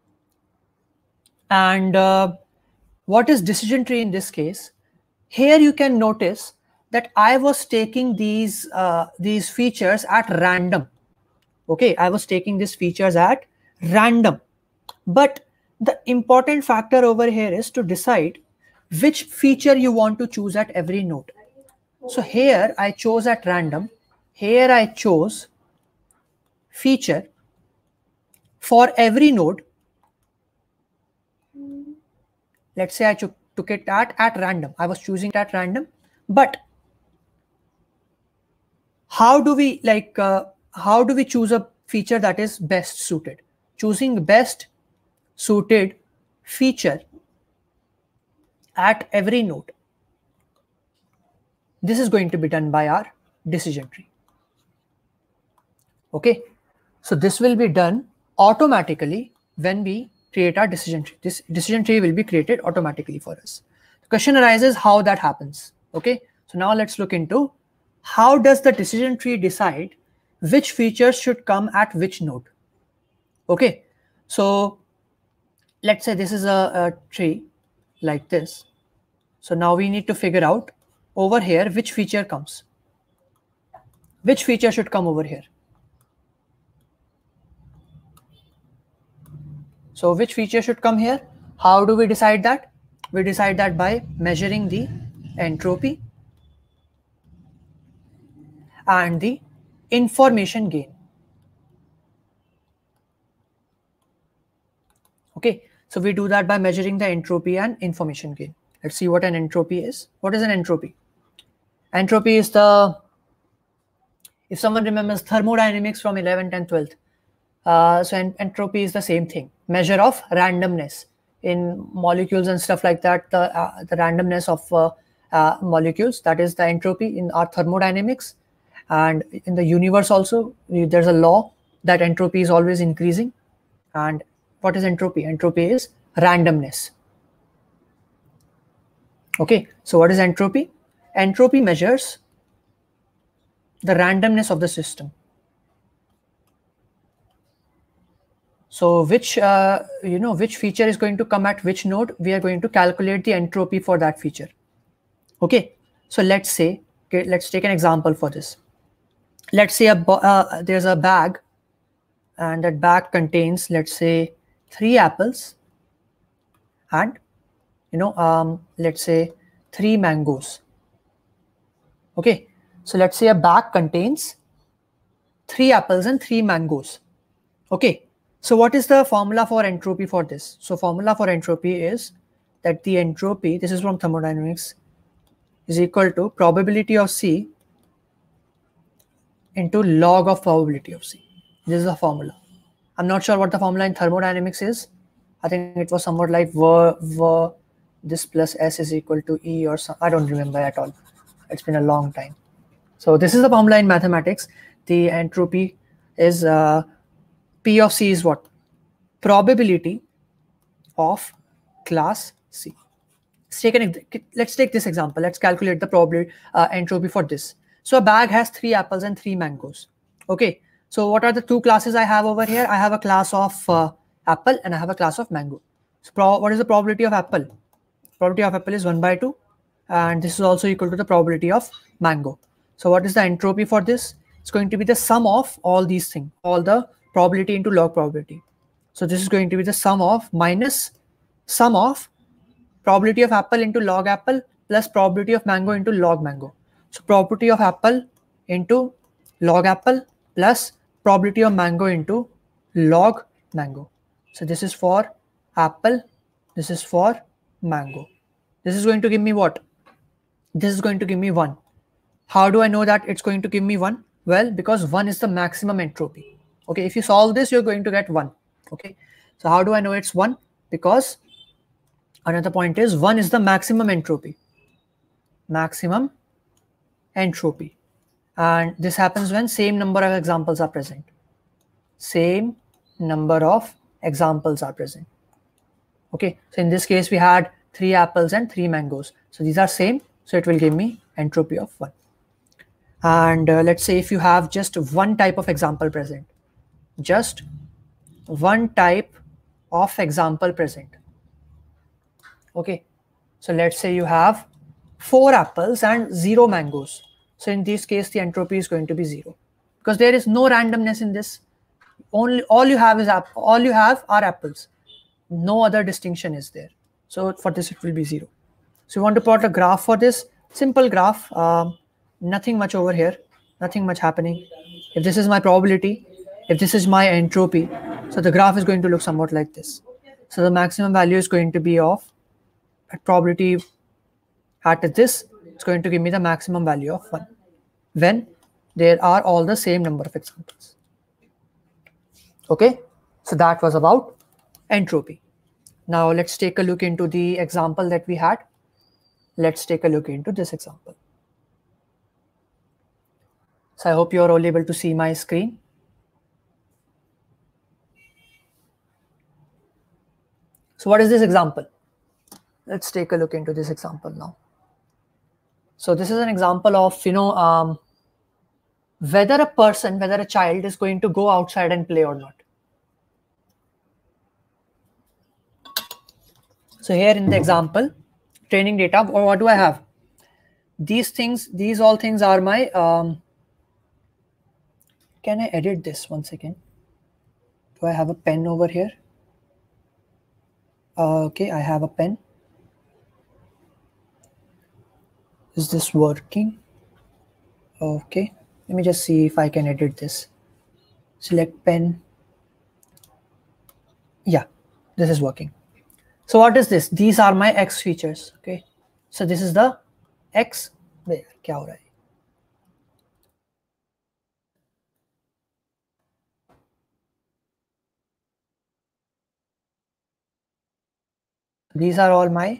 And what is decision tree in this case? Here you can notice that I was taking these features at random. Okay, I was taking these features at random. But the important factor over here is to decide which feature you want to choose at every node. So here I chose at random. Here I chose feature for every node. Let's say I took it at random. I was choosing it at random. But how do we choose a feature that is best suited? Choosing best suited feature at every node. This is going to be done by our decision tree. Okay, so this will be done automatically when we create our decision tree. This decision tree will be created automatically for us. The question arises how that happens. Okay, so now let's look into how does the decision tree decide which features should come at which node. Okay, so let's say this is a tree like this. So now we need to figure out over here which feature comes. Which feature should come over here? So which feature should come here? How do we decide that? We decide that by measuring the entropy and the information gain. Okay, so we do that by measuring the entropy and information gain. Let's see what an entropy is. What is an entropy? Entropy is the, if someone remembers thermodynamics from 11th and 12th, so entropy is the same thing, measure of randomness in molecules and stuff like that. The randomness of molecules, that is the entropy in our thermodynamics. And in the universe also, there's a law that entropy is always increasing. And what is entropy? Entropy is randomness. Okay, so what is entropy? Entropy measures the randomness of the system. So which which feature is going to come at which node, we are going to calculate the entropy for that feature. Okay, so let's say, okay, let's take an example for this. Let's say there's a bag, and that bag contains, let's say, 3 apples and let's say 3 mangoes. Okay, so let's say a bag contains 3 apples and 3 mangoes. Okay, so what is the formula for entropy for this? So formula for entropy is that the entropy, this is from thermodynamics, is equal to probability of C into log of probability of C. This is the formula. I'm not sure what the formula in thermodynamics is. I think it was somewhat like this plus S is equal to E or some, I don't remember at all. It's been a long time. So this is the formula in mathematics. The entropy is P of C is what? Probability of class C. Let's take this example. Let's calculate the probability entropy for this. So a bag has 3 apples and 3 mangoes. Okay, so what are the 2 classes I have over here? I have a class of apple and I have a class of mango. So what is the probability of apple? Probability of apple is 1/2, and this is also equal to the probability of mango. So what is the entropy for this? It's going to be the sum of all these things, all the probability into log probability. So this is going to be the sum of minus sum of probability of apple into log apple plus probability of mango into log mango. So probability of apple into log apple plus probability of mango into log mango. So this is for apple, this is for mango. This is going to give me what? This is going to give me 1. How do I know that it's going to give me 1? Well, because 1 is the maximum entropy. Okay, if you solve this, you're going to get 1. Okay, so how do I know it's 1? Because another point is 1 is the maximum entropy. Maximum entropy. And this happens when same number of examples are present. Same number of examples are present. Okay, so in this case, we had 3 apples and 3 mangoes. So these are same. So it will give me entropy of 1. And let's say if you have just one type of example present, just one type of example present. Okay, so let's say you have 4 apples and 0 mangoes. So in this case, the entropy is going to be 0 because there is no randomness in this. All you have are apples. No other distinction is there. So for this, it will be 0. So you want to plot a graph for this, simple graph, nothing much over here, nothing much happening. If this is my probability, if this is my entropy, so the graph is going to look somewhat like this. So the maximum value is going to be of probability at this It's going to give me the maximum value of 1 when there are all the same number of examples. Okay, so that was about entropy. Now let's take a look into the example that we had. Let's take a look into this example. So I hope you're all able to see my screen. So what is this example? Let's take a look into this example now. So this is an example of, whether a child is going to go outside and play or not. So here in the example, training data, or what do I have? These all things are my, can I edit this 1 second? Do I have a pen over here? Okay, I have a pen. Is this working? Okay, let me just see if I can edit this. Select pen. Yeah, this is working. So what is this? These are my X features. Okay, so this is the X. क्या हो रहा है? These are all my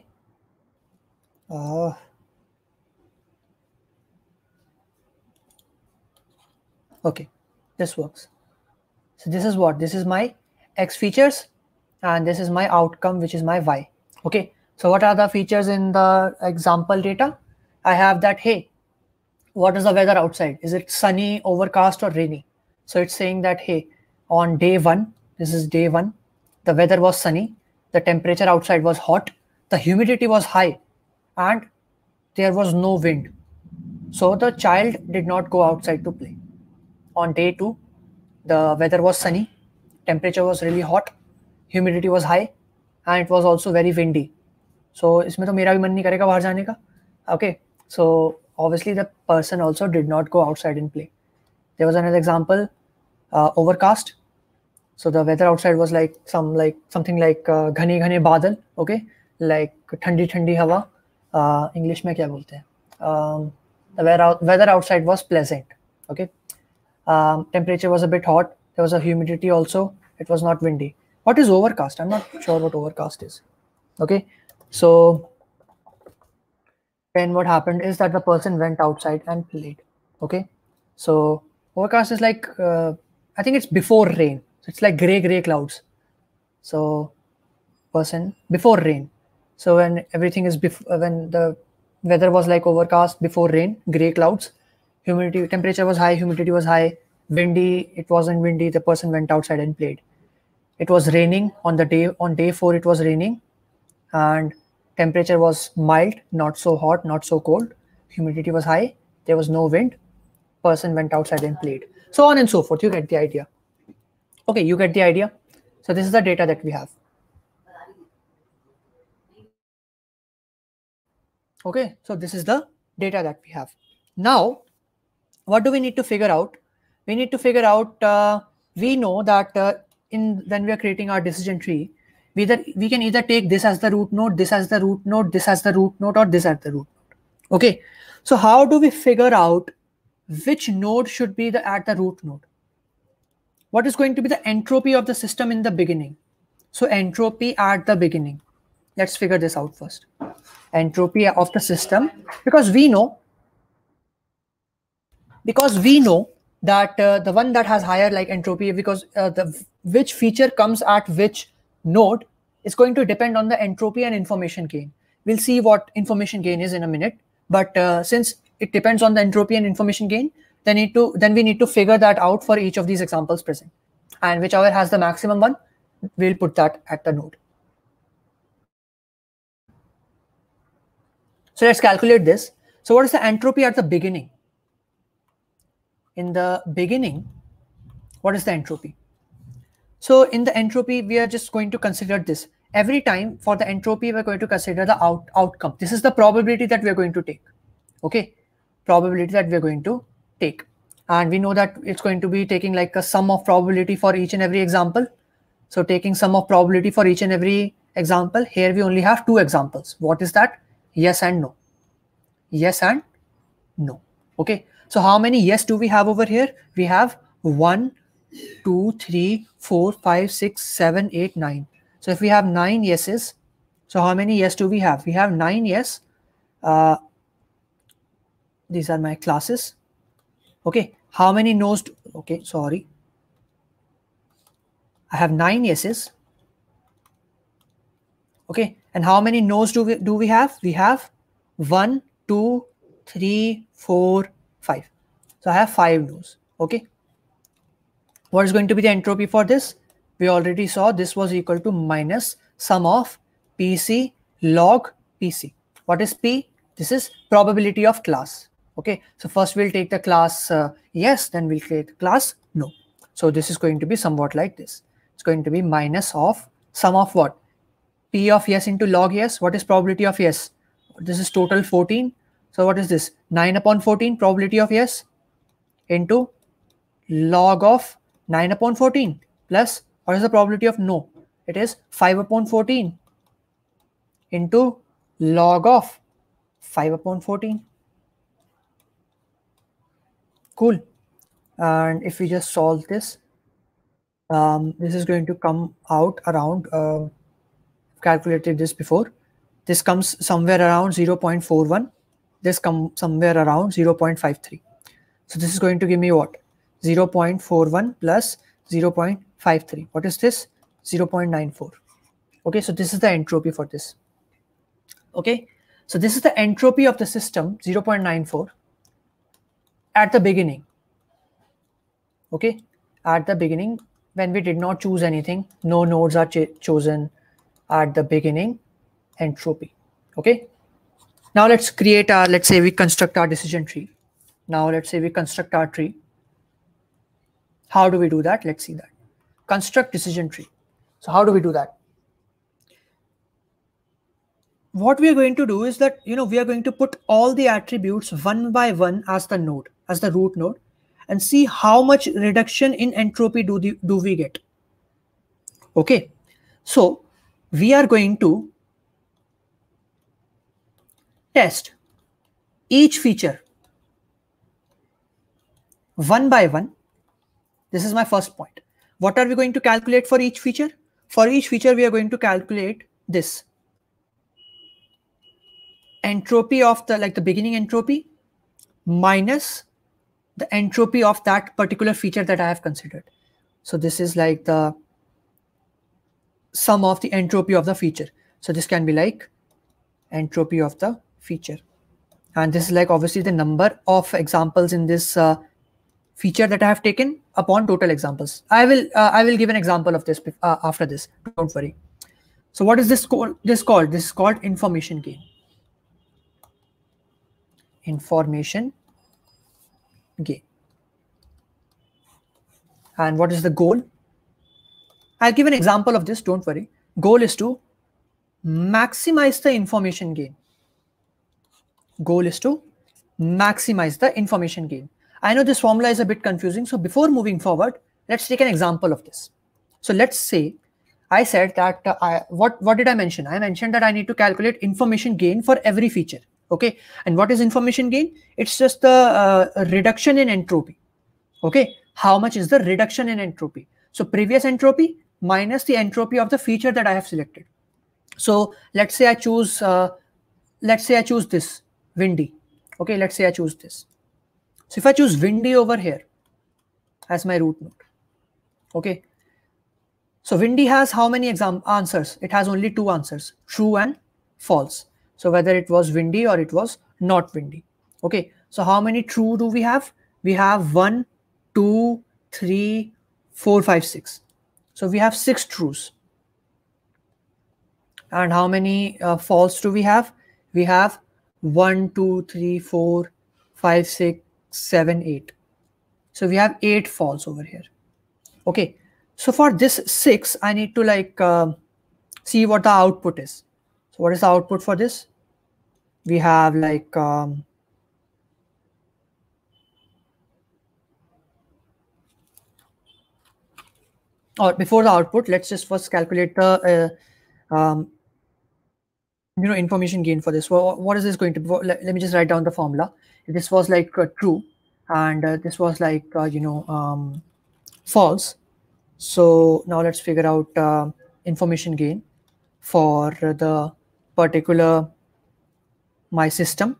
okay, this works. So this is what? This is my X features and this is my outcome, which is my Y. Okay, so what are the features in the example data? I have that, hey, what is the weather outside? Is it sunny, overcast, or rainy? So it's saying that, hey, on day 1, this is day 1, the weather was sunny, the temperature outside was hot, the humidity was high, and there was no wind. So the child did not go outside to play. On day 2, the weather was sunny, temperature was really hot, humidity was high, and it was also very windy. So इसमें तो मेरा भी मन नहीं करेगा बाहर जाने का. Okay, so obviously the person also did not go outside and play. There was another example, overcast. So the weather outside was like something like घने घने बादल. Okay, like ठंडी ठंडी हवा. English में क्या बोलते हैं? The weather outside was pleasant. Okay. Temperature was a bit hot. There was a humidity also. It was not windy. What is overcast? I'm not sure what overcast is. Okay, so then what happened is that the person went outside and played. Okay, so overcast is like I think it's before rain. So it's like gray clouds. So person before rain. So when everything is when the weather was like overcast before rain, gray clouds, humidity, temperature was high, humidity was high, windy, it wasn't windy, the person went outside and played. It was raining on day 4 it was raining, and temperature was mild, not so hot, not so cold, humidity was high, there was no wind, person went outside and played, so on and so forth. You get the idea. Okay, you get the idea. So this is the data that we have. Okay, so this is the data that we have. Now, what do we need to figure out? We need to figure out, we know that when we are creating our decision tree, we can either take this as the root node, this as the root node, this as the root node, or this as the root node. Okay, so how do we figure out which node should be at the root node? What is going to be the entropy of the system in the beginning? So entropy at the beginning. Let's figure this out first. Entropy of the system, because we know that the one that has higher like entropy, because which feature comes at which node is going to depend on the entropy and information gain. We'll see what information gain is in a minute, but since it depends on the entropy and information gain, then we need to figure that out for each of these examples present, and whichever has the maximum one, we'll put that at the node. So let's calculate this. So what is the entropy at the beginning? In the beginning, what is the entropy? So in the entropy, we are just going to consider this. Every time for the entropy, we're going to consider the outcome. This is the probability that we're going to take. Okay, probability that we're going to take. And we know that it's going to be taking like a sum of probability for each and every example. So taking sum of probability for each and every example. Here we only have 2 examples. What is that? Yes and no. yes and no. Okay, so how many yes do we have over here? We have 1, 2, 3, 4, 5, 6, 7, 8, 9. So if we have 9 yeses, so how many yes do we have? We have 9 yes. These are my classes. Okay, how many no's? Okay, sorry. I have 9 yeses. Okay, and how many no's do we have? We have 1, 2, 3, 4, 5. So I have 5 no's. Okay. What is going to be the entropy for this? We already saw this was equal to minus sum of PC log PC. What is P? This is probability of class. Okay, so first we'll take the class yes, then we'll take the class no. So this is going to be somewhat like this. It's going to be minus of sum of what? P of yes into log yes. What is probability of yes? This is total 14. So what is this? 9 upon 14 probability of yes into log of 9 upon 14 plus what is the probability of no? It is 5 upon 14 into log of 5 upon 14. Cool. And if we just solve this, this is going to come out around, calculated this before. This comes somewhere around 0.41. This comes somewhere around 0.53. So this is going to give me what? 0.41 plus 0.53. What is this? 0.94. Okay, so this is the entropy for this. Okay, so this is the entropy of the system, 0.94 at the beginning. Okay, at the beginning when we did not choose anything, no nodes are chosen at the beginning, entropy. Okay, now let's create our, let's say we construct our decision tree. Now let's say we construct our tree. How do we do that? Let's see that. Construct decision tree. So how do we do that? What we are going to do is that, we are going to put all the attributes one by one as the node, as the root node, and see how much reduction in entropy do we get. Okay, so we are going to test each feature one by one. This is my first point. What are we going to calculate for each feature? For each feature, we are going to calculate this entropy of the beginning entropy minus the entropy of that particular feature that I have considered. So this is like the sum of the entropy of the feature. So this can be like entropy of the feature. And this is like obviously the number of examples in this feature that I have taken upon total examples. I will give an example of this after this. Don't worry. So what is this called? This is called information gain. Information gain. And what is the goal? I'll give an example of this. Don't worry. Goal is to maximize the information gain. Goal is to maximize the information gain. I know this formula is a bit confusing. So before moving forward, let's take an example of this. So let's say I said that what did I mention? I mentioned that I need to calculate information gain for every feature. Okay. And what is information gain? It's just the reduction in entropy. Okay. How much is the reduction in entropy? So previous entropy minus the entropy of the feature that I have selected. So let's say I choose this windy. Okay. Let's say I choose this. So if I choose windy over here as my root node. Okay. So windy has how many answers? It has only 2 answers, true and false. So whether it was windy or it was not windy. Okay. So how many true do we have? We have 1, 2, 3, 4, 5, 6. So we have 6 trues. And how many false do we have? We have 1, 2, 3, 4, 5, 6, 7, 8. So we have 8 false over here. Okay. So for this 6, I need to see what the output is. So what is the output for this? We have or before the output, let's just first calculate the information gain for this. Well, what is this going to be? Let me just write down the formula. If this was like true, and this was like false. So now let's figure out information gain for the particular my system,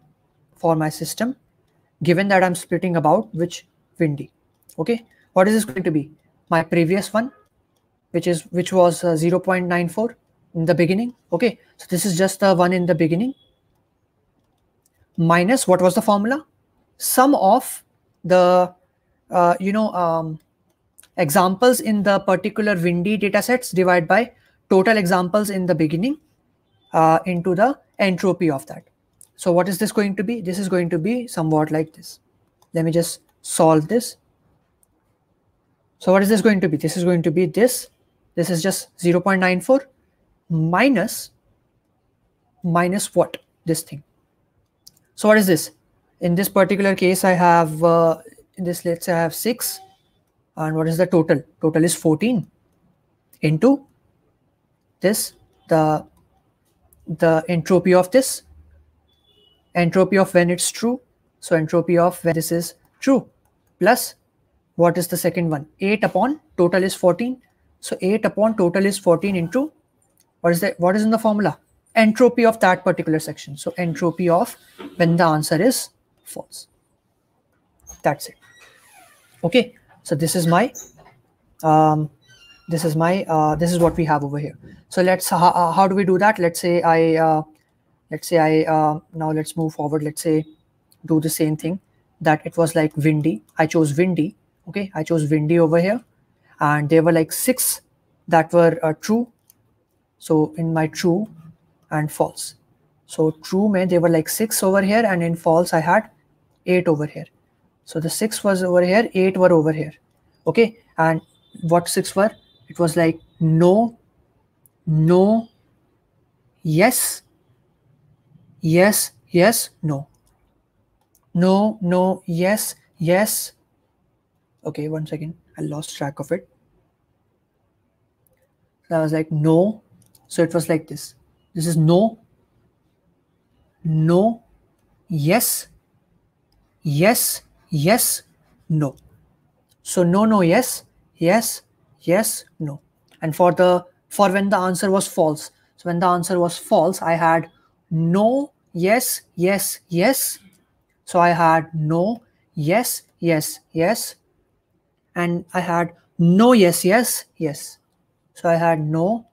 given that I'm splitting about which windy. Okay, what is this going to be? My previous one, which was 0.94 in the beginning. Okay, so this is just the one in the beginning, minus what was the formula? Sum of the examples in the particular windy datasets divided by total examples in the beginning into the entropy of that. So what is this going to be? This is going to be somewhat like this. Let me just solve this. So what is this going to be? This is going to be this. This is just 0.94 minus what? This thing. So what is this? In this particular case, I have let's say I have 6. And what is the total? Total is 14 into this, the entropy of this, entropy of when it's true. So entropy of when this is true, plus what is the second one? 8 upon total is 14. So 8 upon total is 14 into what is that? What is in the formula? Entropy of that particular section. So entropy of when the answer is false. That's it. Okay. So this is my this is what we have over here. So let's how do we do that? Let's say now let's move forward. Let's say do the same thing, that it was like windy. I chose windy. Okay, I chose windy over here, and there were like 6 that were true. So in my true and false. So true meant there were like 6 over here, and in false I had 8 over here. So the 6 was over here, 8 were over here. Okay, and what 6 were? It was like no, no, yes, yes, yes, no. No, no, yes, yes. Okay, one second. I lost track of it. So I was like no. So it was like this. This is no, no, yes, yes, yes, no. So no, no, yes, yes, yes, no. And for when the answer was false. So when the answer was false, I had no, yes, yes, yes. So I had no, yes, yes, yes. And I had no, yes, yes, yes. So I had no,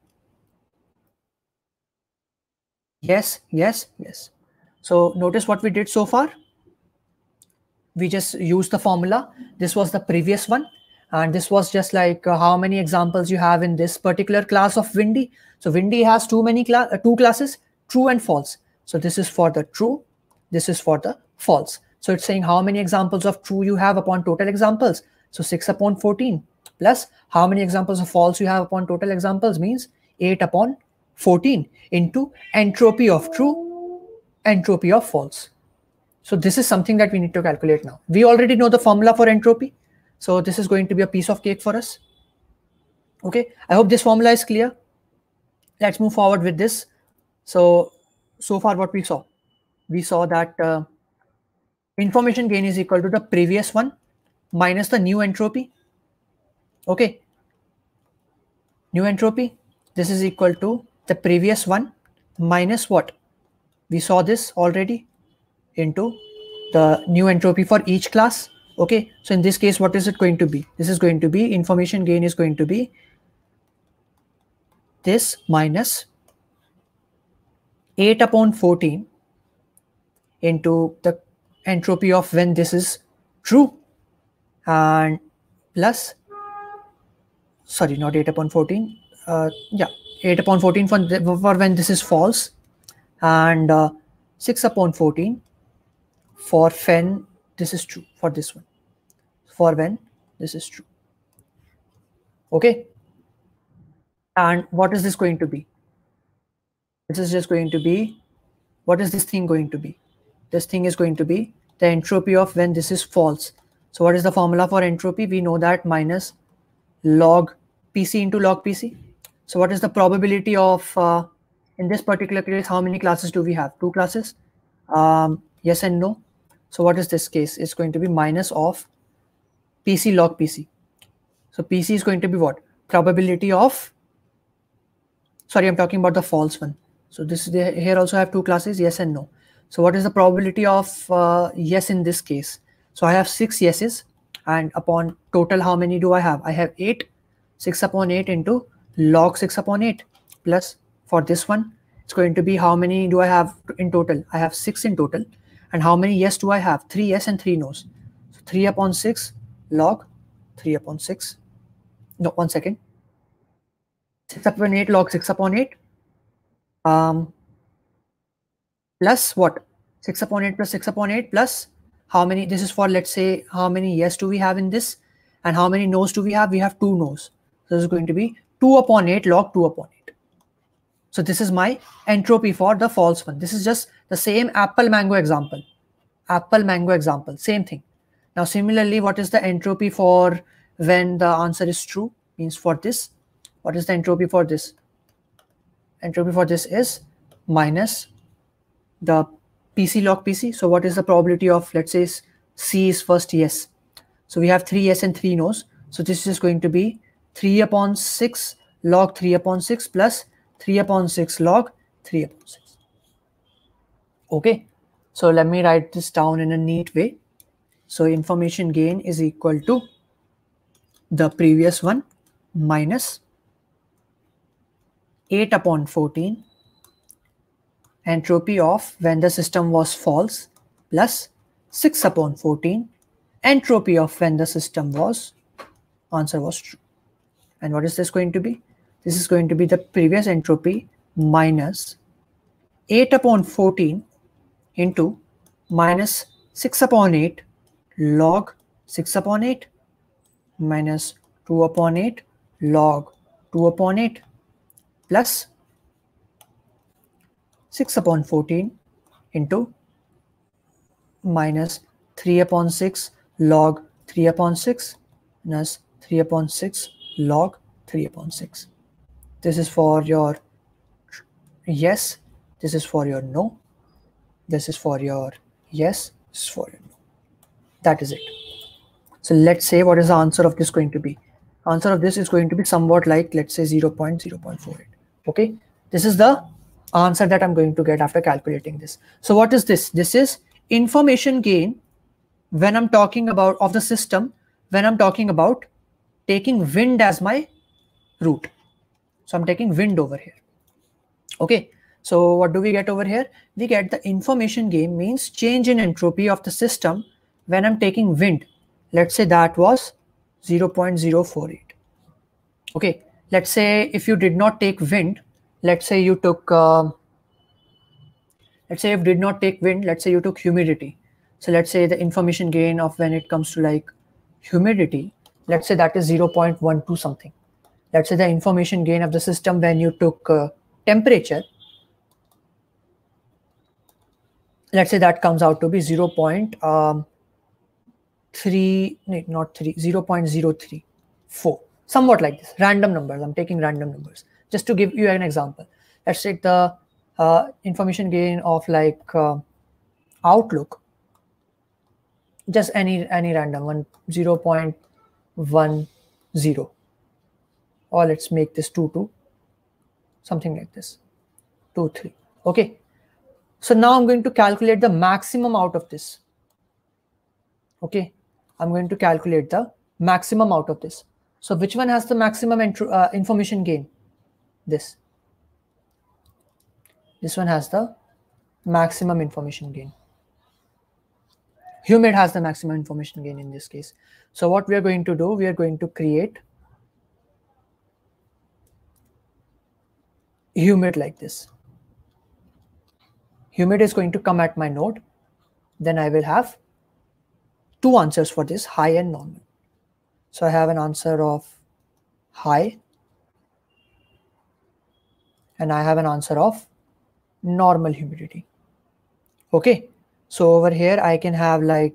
yes, yes, yes. So notice what we did so far. We just used the formula. This was the previous one. And this was just like how many examples you have in this particular class of windy. So windy has two classes, true and false. So this is for the true. This is for the false. So it's saying how many examples of true you have upon total examples. So 6 upon 14 plus how many examples of false you have upon total examples means 8 upon 14 into entropy of true, entropy of false. So this is something that we need to calculate now. We already know the formula for entropy. So this is going to be a piece of cake for us. Okay, I hope this formula is clear. Let's move forward with this. So far what we saw that information gain is equal to the previous one minus the new entropy. Okay, new entropy, this is equal to the previous one minus what? We saw this already, into the new entropy for each class. Okay, so in this case, what is it going to be? This is going to be, information gain is going to be this minus 8 upon 14 into the entropy of when this is true, and plus, sorry, not 8 upon 14. Yeah, 8 upon 14 for when this is false, and 6 upon 14 for when this is true, for this one, for when this is true. Okay, and what is this going to be? This is just going to be, what is this thing going to be? This thing is going to be the entropy of when this is false. So what is the formula for entropy? We know that minus log PC into log PC. So what is the probability of In this particular case, how many classes do we have? 2 classes. Yes and no. So what is this case? It's going to be minus of PC log PC. So PC is going to be what? Probability of, sorry, I'm talking about the false one. So this is here also have 2 classes, yes and no. So what is the probability of yes in this case? So I have 6 yeses, and upon total, how many do I have? I have 8. 6 upon 8 into log 6 upon 8 plus, for this one, it's going to be how many do I have in total? I have 6 in total. And how many yes do I have? 3 yes and 3 no's. So 3 upon 6 log 3 upon 6. No, 1 second. 6 upon 8 log 6 upon 8. Plus what? 6 upon 8 plus 6 upon 8 plus how many? This is for, let's say, how many yes do we have in this? And how many no's do we have? We have 2 no's. So this is going to be 2 upon 8 log 2 upon 8. So this is my entropy for the false one. This is just the same apple mango example. Apple mango example, same thing. Now similarly, what is the entropy for when the answer is true? Means for this, what is the entropy for this? Entropy for this is minus the PC log PC. So what is the probability of, let's say, C is first yes. So we have 3 yes and 3 no's. So this is going to be 3 upon 6 log 3 upon 6 plus 3 upon 6 log 3 upon 6. Okay, so let me write this down in a neat way. So information gain is equal to the previous one minus 8 upon 14 entropy of when the system was false plus 6 upon 14 entropy of when the system was, answer was true. And what is this going to be? This is going to be the previous entropy minus 8 upon 14 into minus 6 upon 8 log 6 upon 8 minus 2 upon 8 log 2 upon 8 plus 6 upon 14 into minus 3 upon 6 log 3 upon 6 minus 3 upon 6 log 3 upon 6. This is for your yes, this is for your no, this is for your yes, this is for your no. That is it. So let's say what is the answer of this going to be? Answer of this is going to be somewhat like, let's say 0.048. Okay, this is the answer that I'm going to get after calculating this. So what is this? This is information gain when I'm talking about of the system, when I'm talking about taking wind as my root. So I'm taking wind over here. Okay, so what do we get over here? We get the information gain means change in entropy of the system when I'm taking wind. Let's say that was 0.048. Okay, let's say if you did not take wind, let's say you took, let's say if you did not take wind, let's say you took humidity. So let's say the information gain of when it comes to like humidity, let's say that is 0.12 something. Let's say the information gain of the system when you took temperature, let's say that comes out to be 0.3, not 3, 0.034, somewhat like this. Random numbers, I'm taking random numbers just to give you an example. Let's take the information gain of like Outlook, just any random one, 0.10, or let's make this 22, something like this, 23. Okay, so now I'm going to calculate the maximum out of this. Okay, I'm going to calculate the maximum out of this. So which one has the maximum information gain? This one has the maximum information gain. Humid has the maximum information gain in this case. So what we are going to do, we are going to create humid like this. Humid is going to come at my node. Then I will have 2 answers for this, high and normal. So I have an answer of high and I have an answer of normal humidity. Okay, so over here I can have like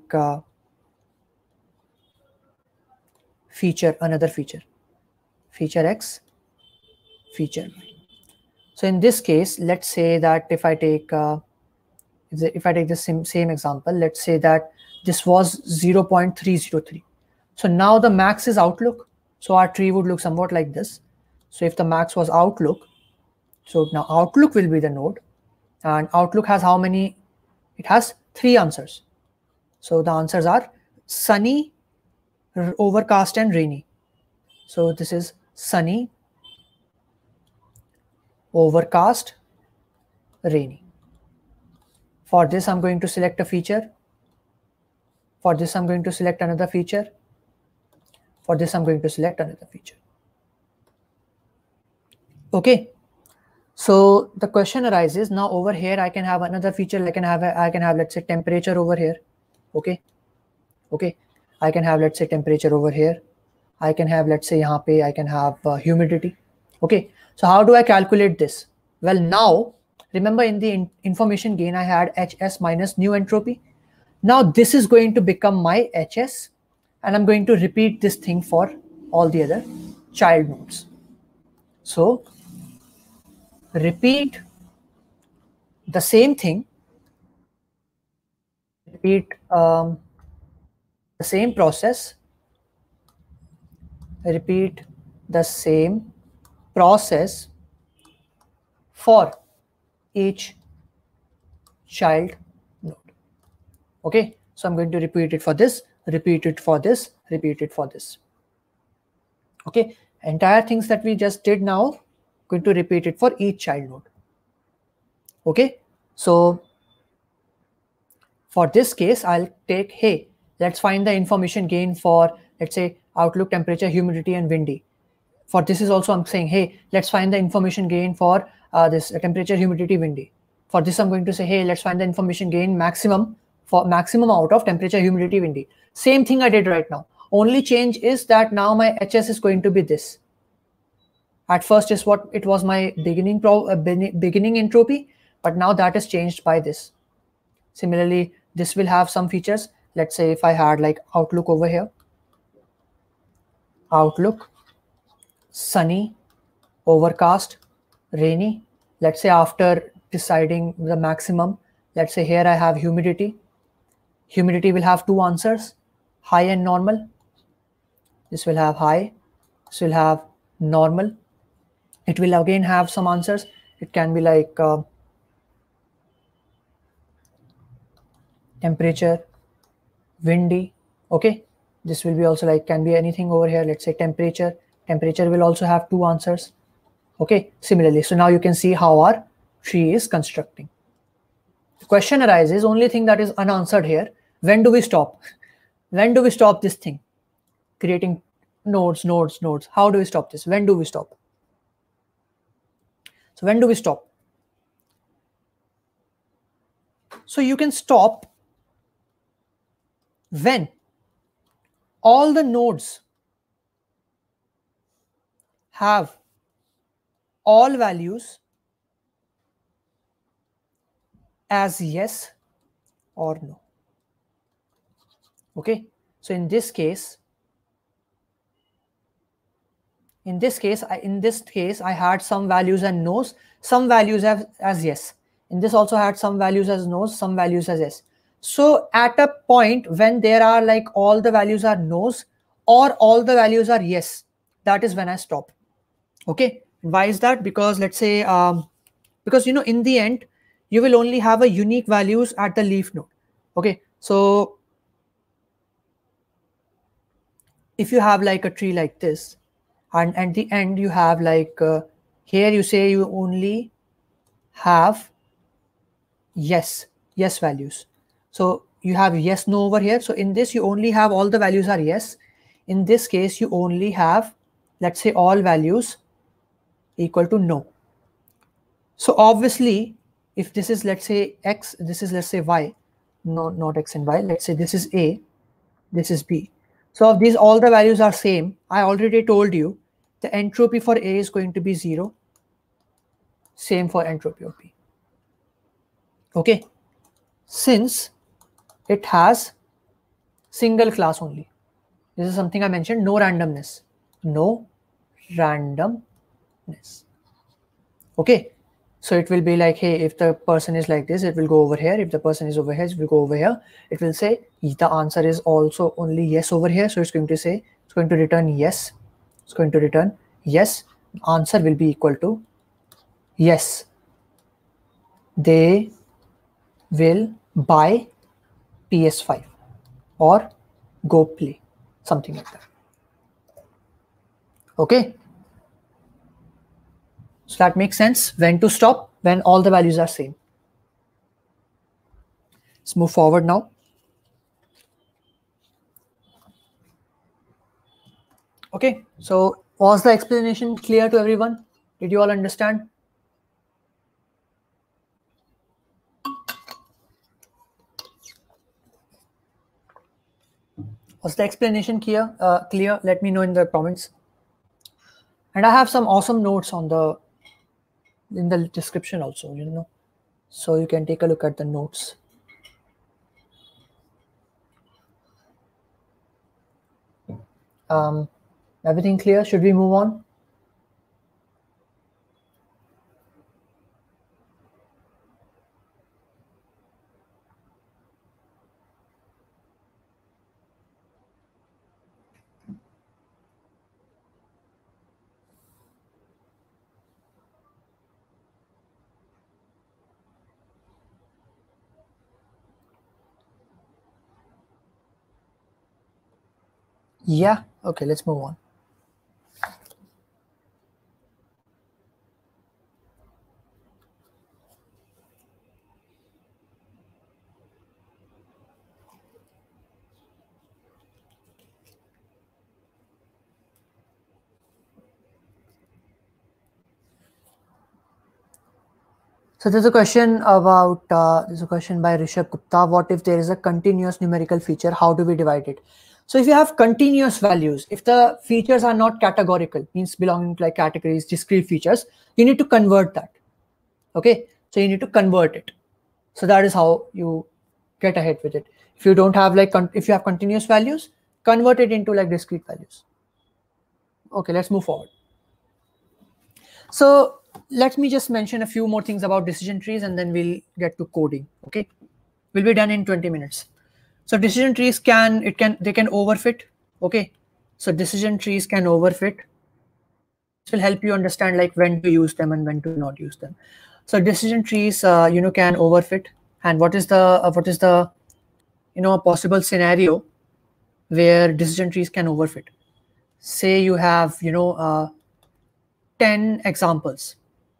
another feature X, feature Y. So in this case, let's say that if I take this same example, let's say that this was 0.303. So now the max is outlook. So our tree would look somewhat like this. So if the max was outlook, so now outlook will be the node, and outlook has how many? It has 3 answers. So the answers are sunny, overcast, and rainy. So this is sunny, overcast, rainy. For this, I'm going to select a feature. For this, I'm going to select another feature. For this, I'm going to select another feature. Okay. So the question arises now over here. I can have another feature. I can have let's say temperature over here. Okay. Okay. I can have let's say temperature over here. I can have let's say यहाँ पे I can have humidity. Okay. So how do I calculate this? Well, now remember in the information gain I had HS minus new entropy. Now this is going to become my HS, and I'm going to repeat this thing for all the other child nodes. So repeat the same thing, repeat the same process, repeat the same process for each child node. Okay, so I'm going to repeat it for this, repeat it for this, repeat it for this. Okay, entire things that we just did now, going to repeat it for each child node. Okay, so for this case, I'll take, hey, let's find the information gain for, let's say, outlook, temperature, humidity, and windy. For this is also I'm saying, hey, let's find the information gain for this temperature, humidity, windy. For this, I'm going to say, hey, let's find the information gain maximum out of temperature, humidity, windy. Same thing I did right now. Only change is that now my HS is going to be this. At first is what it was my beginning entropy, but now that is changed by this. Similarly, this will have some features. Let's say if I had like outlook over here, outlook, sunny, overcast, rainy. Let's say after deciding the maximum, let's say here I have humidity. Humidity will have 2 answers, high and normal. This will have high, this will have normal. It will again have some answers. It can be like temperature, windy. Okay, this will be also like, can be anything over here. Let's say temperature. Temperature will also have 2 answers. Okay, similarly. So now you can see how our tree is constructing. The question arises, only thing that is unanswered here, when do we stop? When do we stop this thing? Creating nodes. How do we stop this? When do we stop? So when do we stop? So you can stop when all the nodes have all values as yes or no. Okay, so in this case I had some values and no's, some values as yes. In this also had some values as no's, some values as yes. So at a point when there are like all the values are no's or all the values are yes, that is when I stop. Okay, why is that? Because let's say because in the end you will only have a unique values at the leaf node. Okay, so if you have like a tree like this, and at the end you have like here you say you only have yes values. So you have yes, no over here. So in this you only have all the values are yes. In this case you only have, let's say, all values equal to no. So obviously if this is, let's say, x, this is, let's say, y, no, not x and y, let's say this is a, this is b. So if these all the values are same, I already told you the entropy for A is going to be 0. Same for entropy of B. Okay, since it has single class only. This is something I mentioned, no randomness. No randomness. Okay, So it will be like, hey, if the person is like this, it will go over here. If the person is over here, it will go over here. It will say the answer is also only yes over here. So it's going to say, it's going to return yes. It's going to return yes. Answer will be equal to yes. They will buy PS5 or go play, something like that. Okay. So that makes sense. When to stop, when all the values are same. Let's move forward now. Okay, so was the explanation clear to everyone? Did you all understand? Was the explanation clear? Clear? Let me know in the comments. And I have some awesome notes on in the description also, you know, so you can take a look at the notes. Everything clear? Should we move on? Yeah. Okay, let's move on. So there's a question about, there's a question by Rishabh Gupta. What if there is a continuous numerical feature? How do we divide it? So if you have continuous values, if the features are not categorical, means belonging to like categories, discrete features, you need to convert that. Okay, so you need to convert it. So that is how you get ahead with it. If you don't have like, if you have continuous values, convert it into like discrete values. Okay, let's move forward. So let me just mention a few more things about decision trees and then we'll get to coding. Okay, we'll be done in 20 minutes. So decision trees they can overfit. Okay, so decision trees can overfit. This will help you understand like when to use them and when to not use them. So decision trees, can overfit. And what is the a possible scenario where decision trees can overfit? Say you have 10 examples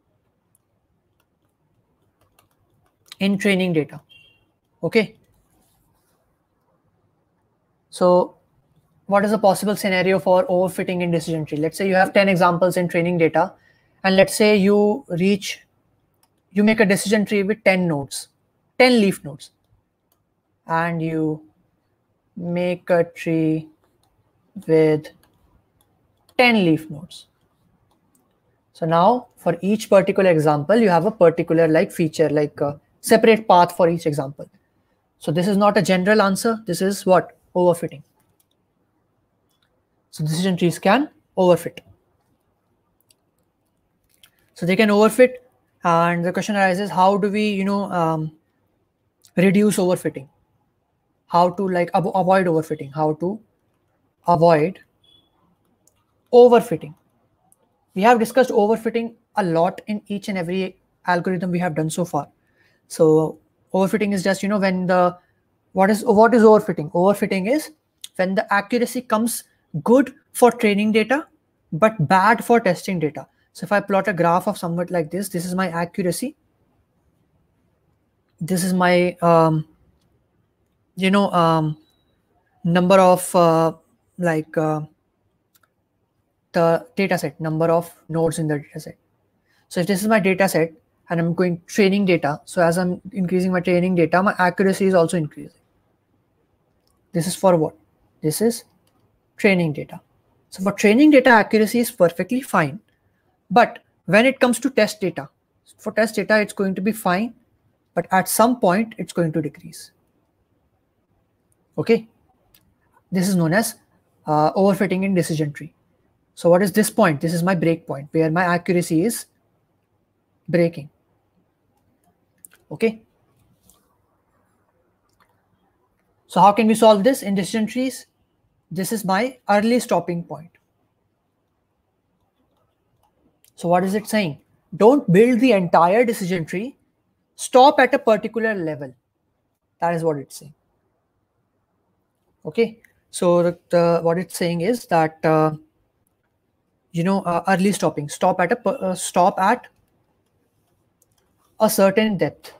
in training data. Okay, so what is a possible scenario for overfitting in decision tree? Let's say you have 10 examples in training data, and let's say you make a decision tree with 10 nodes, 10 leaf nodes, and you make a tree with 10 leaf nodes. So now for each particular example, you have a particular like feature, like a separate path for each example. So this is not a general answer. This is what? Overfitting. So decision trees can overfit. So they can overfit, and the question arises, how do we, reduce overfitting? How to like avoid overfitting? How to avoid overfitting? We have discussed overfitting a lot in each and every algorithm we have done so far. So overfitting is just, when what is overfitting? Overfitting is when the accuracy comes good for training data, but bad for testing data. So if I plot a graph of somewhat like this is my accuracy. This is my, number of the data set, number of nodes in the data set. So if this is my data set and I'm going training data, so as I'm increasing my training data, my accuracy is also increasing. This is for what? This is training data. So for training data, accuracy is perfectly fine. But when it comes to test data, for test data, it's going to be fine. But at some point, it's going to decrease. Okay. This is known as overfitting in decision tree. So what is this point? This is my break point where my accuracy is breaking. Okay. So how can we solve this in decision trees? This is my early stopping point. So what is it saying? Don't build the entire decision tree. Stop at a particular level. That is what it's saying. Okay. So what it's saying is that early stopping. Stop at a certain depth.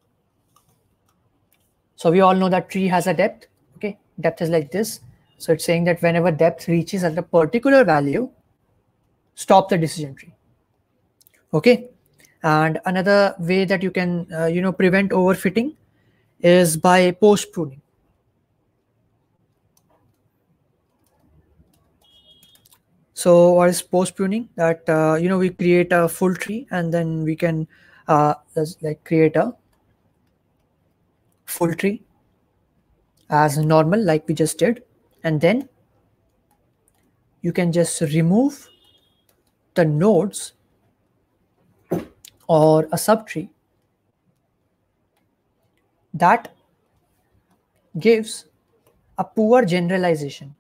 So we all know that tree has a depth. Okay, depth is like this. So it's saying that whenever depth reaches at a particular value, stop the decision tree. Okay, and another way that you can prevent overfitting is by post pruning. So what is post pruning? That we create a full tree and then we can create a full tree as normal, like we just did, and then you can just remove the nodes or a subtree that gives a poor generalization.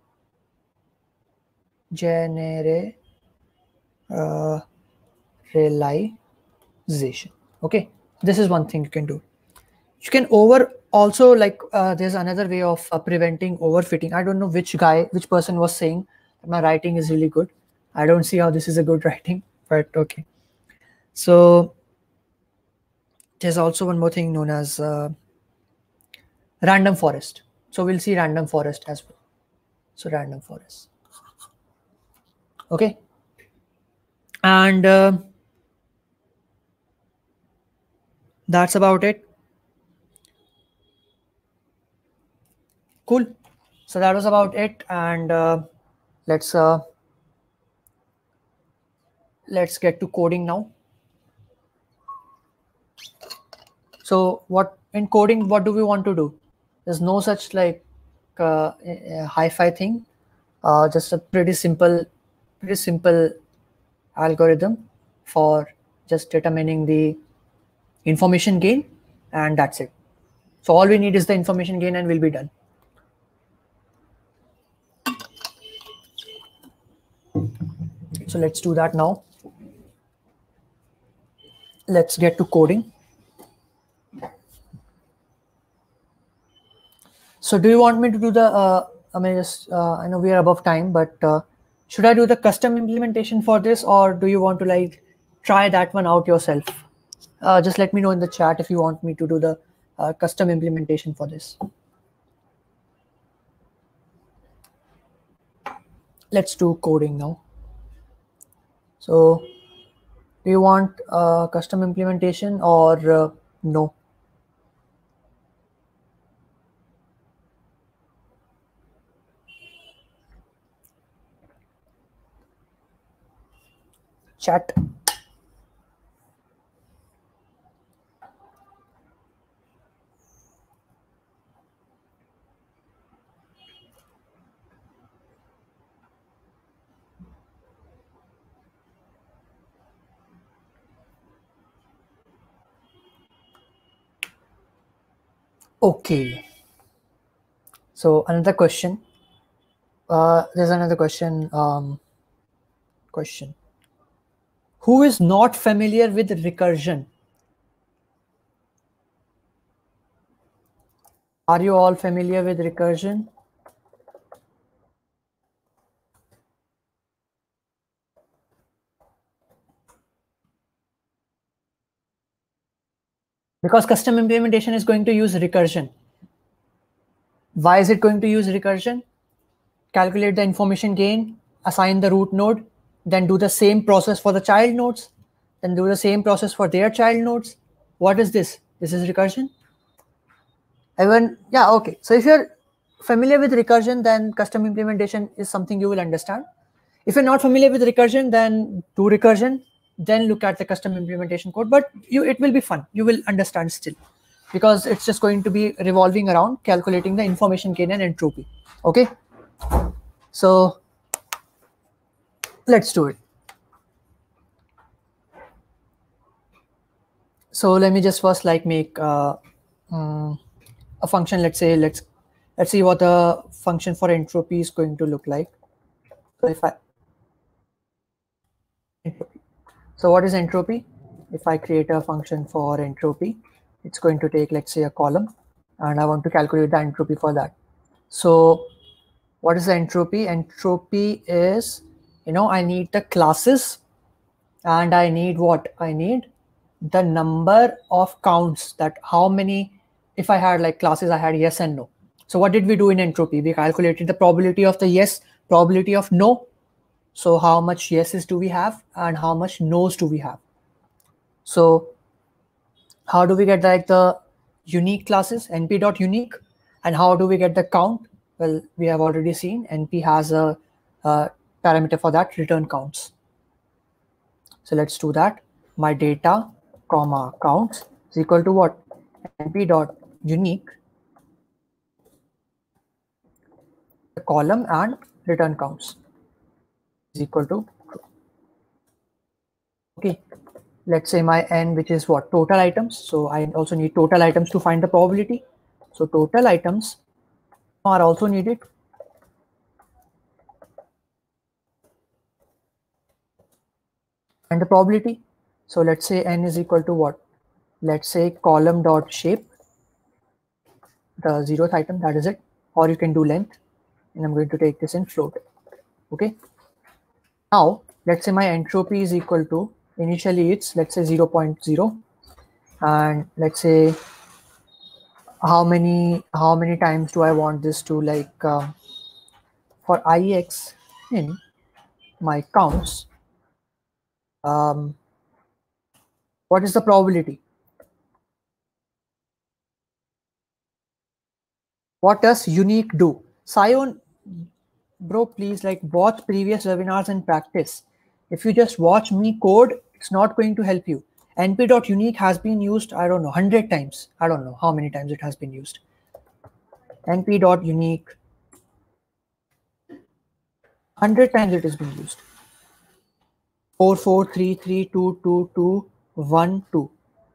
Realization. Okay, this is one thing you can do. You can also there's another way of preventing overfitting. I don't know which person was saying that my writing is really good. I don't see how this is a good writing, but okay. So there's also one more thing known as random forest. So we'll see random forest as well. So random forest. Okay. And that's about it. Cool. So that was about it. And let's get to coding now. So in coding, what do we want to do? There's no such hi-fi thing. Just a pretty simple algorithm for just determining the information gain, and that's it. So all we need is the information gain and we'll be done. So let's do that now. Let's get to coding. So do you want me to do the, I know we are above time, but should I do the custom implementation for this, or do you want to try that one out yourself? Just let me know in the chat if you want me to do the custom implementation for this. Let's do coding now. So do you want custom implementation or no? Chat. Okay. So another question. There's another question. Who is not familiar with recursion? Are you all familiar with recursion? Because custom implementation is going to use recursion. Why is it going to use recursion? Calculate the information gain, assign the root node, then do the same process for the child nodes, then do the same process for their child nodes. What is this? This is recursion. Yeah, okay. So if you're familiar with recursion, then custom implementation is something you will understand. If you're not familiar with recursion, then do recursion, then look at the custom implementation code. But it will be fun. You will understand still, because it's just going to be revolving around calculating the information gain and entropy. Okay. So let's do it. So let me just first like make a function. Let's say let's see what the function for entropy is going to look like. So if I entropy. So what is entropy? If I create a function for entropy, it's going to take, let's say, a column, and I want to calculate the entropy for that. So what is the entropy? Entropy is, I need the classes, and I need what? I need the number of counts, that how many, if I had like classes, I had yes and no. So what did we do in entropy? We calculated the probability of the yes, probability of no. So how much yeses do we have and how much no's do we have? So how do we get like the unique classes, np.unique, and how do we get the count? Well, we have already seen np has a parameter for that, return counts. So let's do that. My data comma counts is equal to what? np.unique, the column and return counts is equal to true. Okay, let's say my n, which is what? Total items. So I also need total items to find the probability. So total items are also needed. And the probability. So let's say n is equal to what? Let's say column dot shape, the 0th item, that is it. Or you can do length, and I'm going to take this in float. Okay. Now let's say my entropy is equal to, initially it's, let's say 0.0, and let's say how many times do I want this to, like for ix in my counts, what is the probability? What does unique do? Sion, bro, please like watch previous webinars and practice. If you just watch me code, it's not going to help you. np.unique has been used, I don't know, 100 times. I don't know how many times it has been used. np.unique, 100 times it has been used. 4 4 3 3 2 2 2 1 2.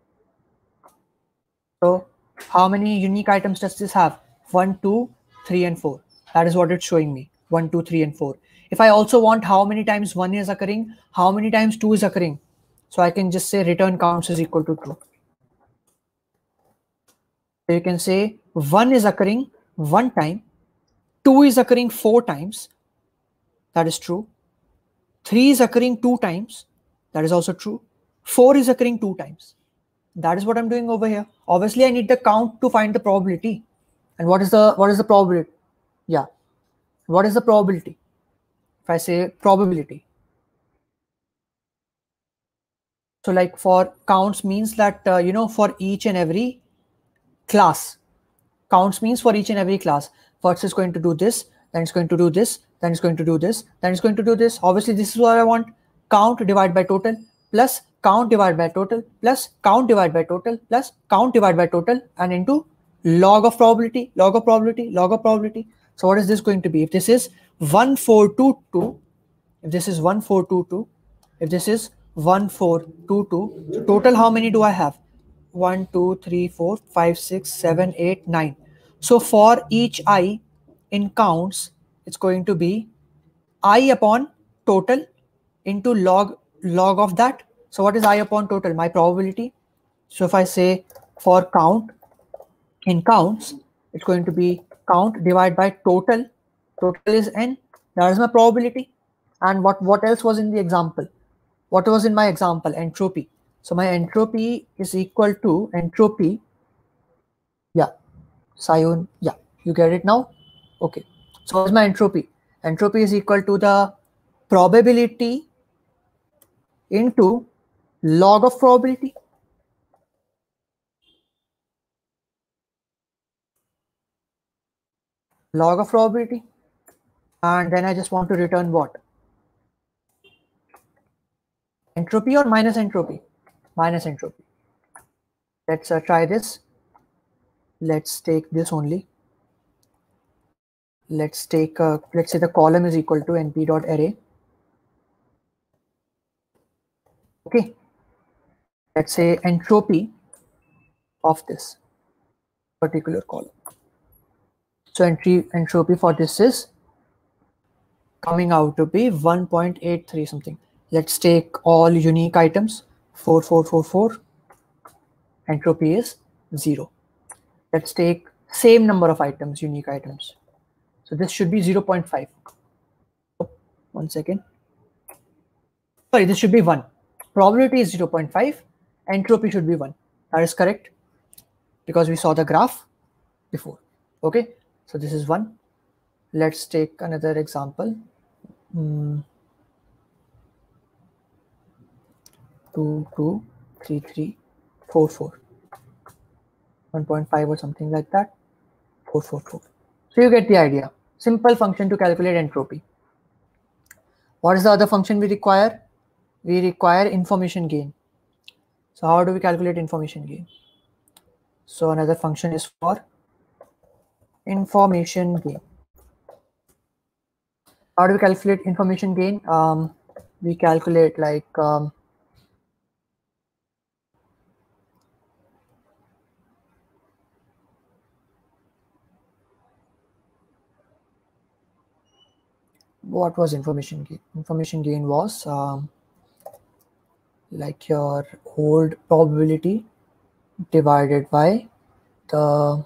So how many unique items does this have? 1 2 3 and 4. That is what it's showing me. 1 2 3 and 4. If I also want how many times 1 is occurring, how many times 2 is occurring, so I can just say return counts is equal to true. So you can say 1 is occurring 1 time, 2 is occurring 4 times, that is true. 3 is occurring 2 times, that is also true. 4 is occurring 2 times. That is what I'm doing over here. Obviously, I need the count to find the probability. And what is the probability? Yeah. What is the probability? If I say probability. So like for counts means that, for each and every class. Counts means for each and every class. First it's going to do this, then it's going to do this, then it's going to do this, then it's going to do this. Obviously, this is what I want. Count divided by total plus count divided by total plus count divided by total plus count divided by total, and into log of probability, log of probability, log of probability. So what is this going to be? If this is 1422, if this is 1422, if this is 1422, so total how many do I have? 1 2 3 4 5 6 7 8 9. So for each I in counts, it's going to be I upon total into log of that. So what is I upon total? My probability. So if I say for count in counts, it's going to be count divided by total. Total is n. That is my probability. And what else was in the example? What was in my example? Entropy. So my entropy is equal to entropy. Yeah, Sion. Yeah, you get it now? Okay. So what's my entropy? Entropy is equal to the probability into log of probability. Log of probability. And then I just want to return what? Entropy or minus entropy? Minus entropy. Let's try this. Let's take this only. Let's take, let's say the column is equal to np.array. Okay. let's say entropy of this particular column. So entropy for this is coming out to be 1.83 something. Let's take all unique items, 4444. Entropy is 0. Let's take same number of items, unique items. So this should be 0.5. Oh, 1 second. Sorry, this should be 1. Probability is 0.5. Entropy should be 1. That is correct because we saw the graph before. Okay, so this is 1. Let's take another example. 2, 2, 3, 3, 4, 4. 1.5 or something like that. 4, 4, 4. So you get the idea. Simple function to calculate entropy. What is the other function we require? We require information gain. So how do we calculate information gain? So another function is for information gain. How do we calculate information gain? We calculate like what was information gain? Information gain was like your old probability divided by the,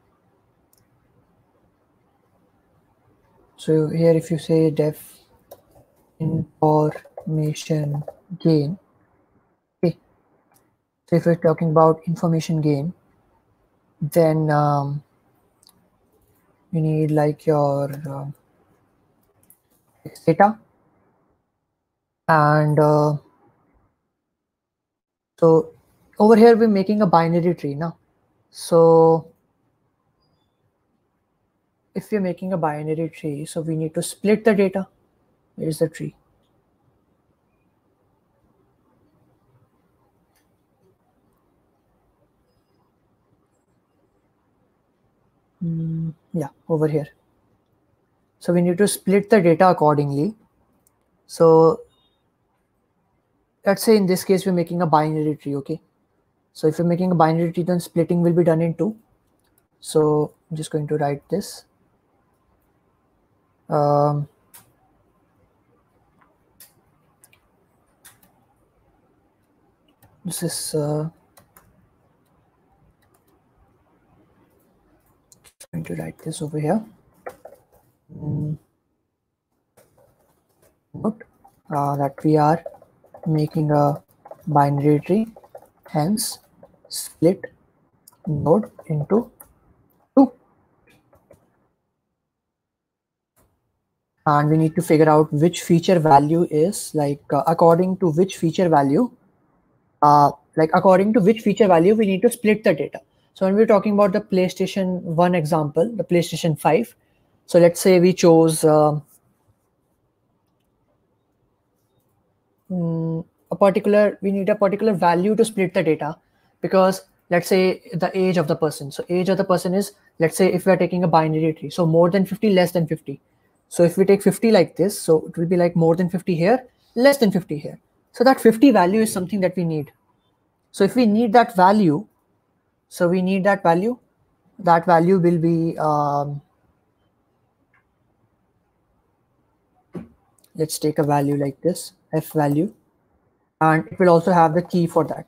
so here if you say def information gain, okay, so if we're talking about information gain, then you need like your data, and so over here we're making a binary tree now. So if we're making a binary tree, so we need to split the data. Here's the tree. Yeah, over here. So we need to split the data accordingly. So let's say in this case we're making a binary tree. Okay, so if you're making a binary tree, then splitting will be done in 2. So I'm just going to write this. This is going to write this over here. Note that we are making a binary tree, hence split node into 2. And we need to figure out which feature value is like according to which feature value we need to split the data. So when we're talking about the PlayStation 1 example, the PlayStation 5, so let's say we chose we need a particular value to split the data, because let's say the age of the person. So age of the person is, let's say if we are taking a binary tree, so more than 50, less than 50. So if we take 50 like this, so it will be like more than 50 here, less than 50 here. So that 50 value is something that we need. So if we need that value, that value will be, let's take a value like this, f value, and it will also have the key for that.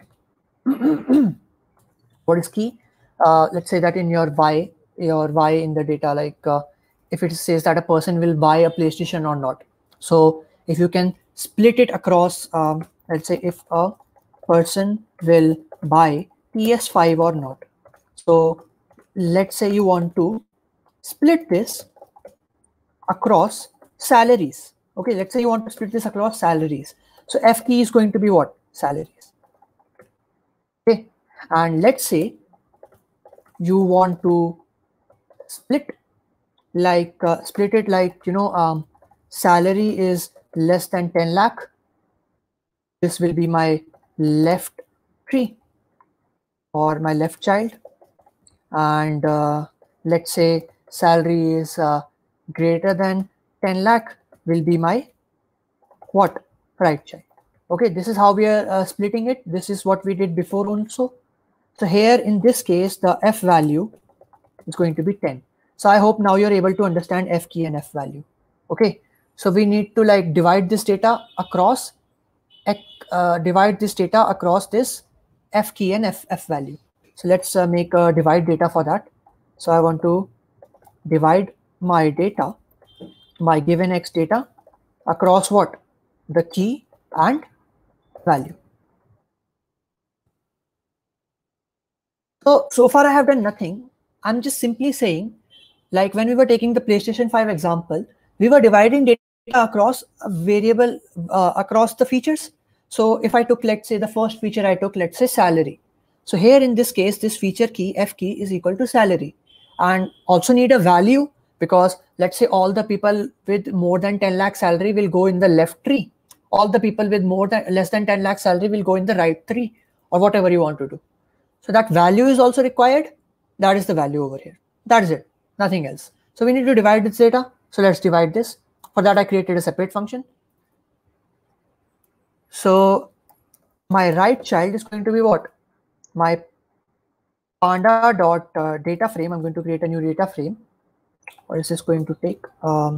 What is key? Let's say that in your y in the data, like if it says that a person will buy a PlayStation or not. So if you can split it across, let's say if a person will buy PS5 or not. So let's say you want to split this across salaries. Okay, let's say you want to split this across salaries. So F key is going to be what? Salaries. Okay, and let's say you want to split it like, salary is less than 10 lakh. This will be my left tree or my left child, and let's say salary is greater than 10 lakh will be my what? Right child. Okay, this is how we are splitting it. This is what we did before also. So here in this case, the f value is going to be 10. So I hope now you're able to understand f key and f value. Okay, so we need to like divide this data across this f key and f value. So let's make a divide data for that. So I want to divide my data, my given x data, across what? The key and value. So far I have done nothing. I'm just simply saying, like when we were taking the PlayStation 5 example, we were dividing data across a variable, across the features. So if I took, let's say the first feature I took, let's say salary. So here in this case, this feature key, f key, is equal to salary. And also need a value, because let's say all the people with more than 10 lakh salary will go in the left tree. All the people with less than 10 lakh salary will go in the right tree, or whatever you want to do. So that value is also required. That is the value over here. That is it, nothing else. So we need to divide this data. So let's divide this. For that, I created a separate function. So my right child is going to be what? My panda dot data frame. I'm going to create a new data frame. What is this going to take? For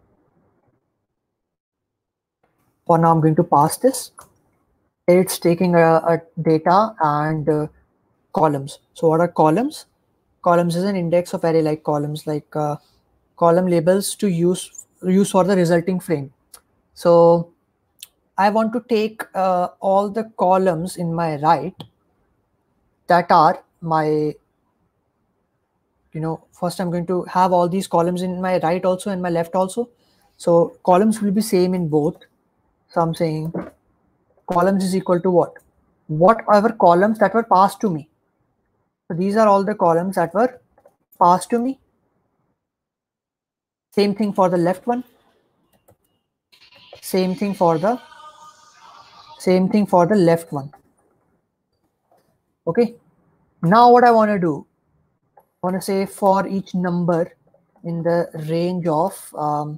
now, I'm going to pass this. It's taking a data and columns. So what are columns? Columns is an index of array like columns, like column labels to use for the resulting frame. So I want to take all the columns in my right that are my, first I'm going to have all these columns in my right also and my left also. So columns will be same in both. So I'm saying columns is equal to what? Whatever columns that were passed to me. So these are all the columns that were passed to me. Same thing for the left one. Same thing for the left one. Okay. Now what I want to do, I want to say for each number in the range of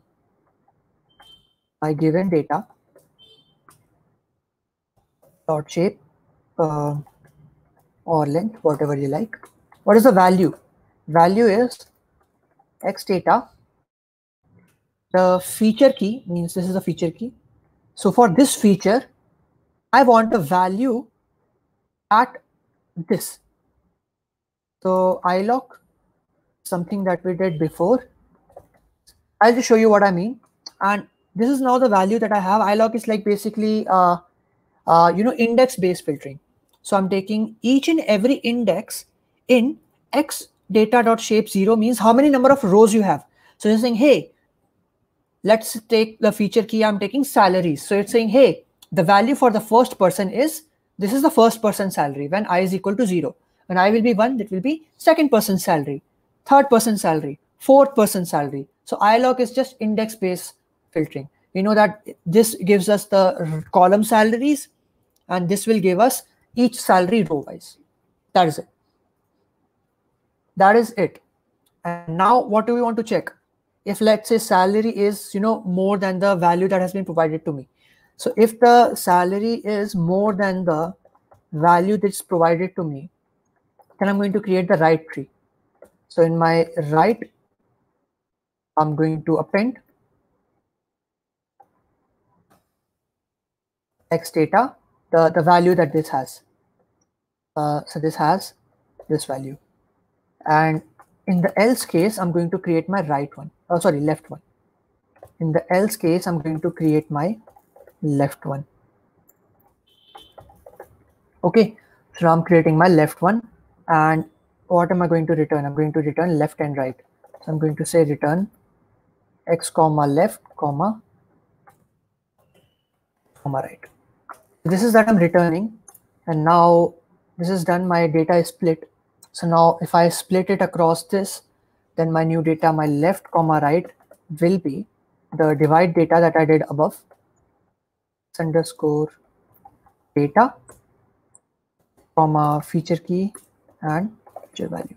my given data dot shape or length, whatever you like. What is the value? Value is x data. The feature key means this is the feature key. So for this feature, I want a value at this. So iloc, something that we did before. I'll just show you what I mean. And this is now the value that I have. iloc is like basically index based filtering. So I'm taking each and every index in x data dot shape 0 means how many number of rows you have. So you're saying, hey, let's take the feature key. I'm taking salaries. So it's saying, hey, the value for the first person is, this is the first person salary when I is equal to 0. When I will be 1, that will be second person salary, third person salary, fourth person salary. So iloc is just index based filtering. You know that this gives us the column salaries, and this will give us each salary row wise. That is it. That is it. And now what do we want to check? If let's say salary is more than the value that has been provided to me. So if the salary is more than the value that's provided to me, then I'm going to create the right tree. So in my right, I'm going to append x data, the value that this has. So this has this value. And in the else case, I'm going to create my left one. In the else case, I'm going to create my left one. Okay, so I'm creating my left one. And what am I going to return? I'm going to return left and right. So I'm going to say return x comma left comma right. This is that I'm returning. And now this is done. My data is split. So now if I split it across this, then my new data, my left comma right, will be the divide data that I did above, underscore data comma feature key and feature value.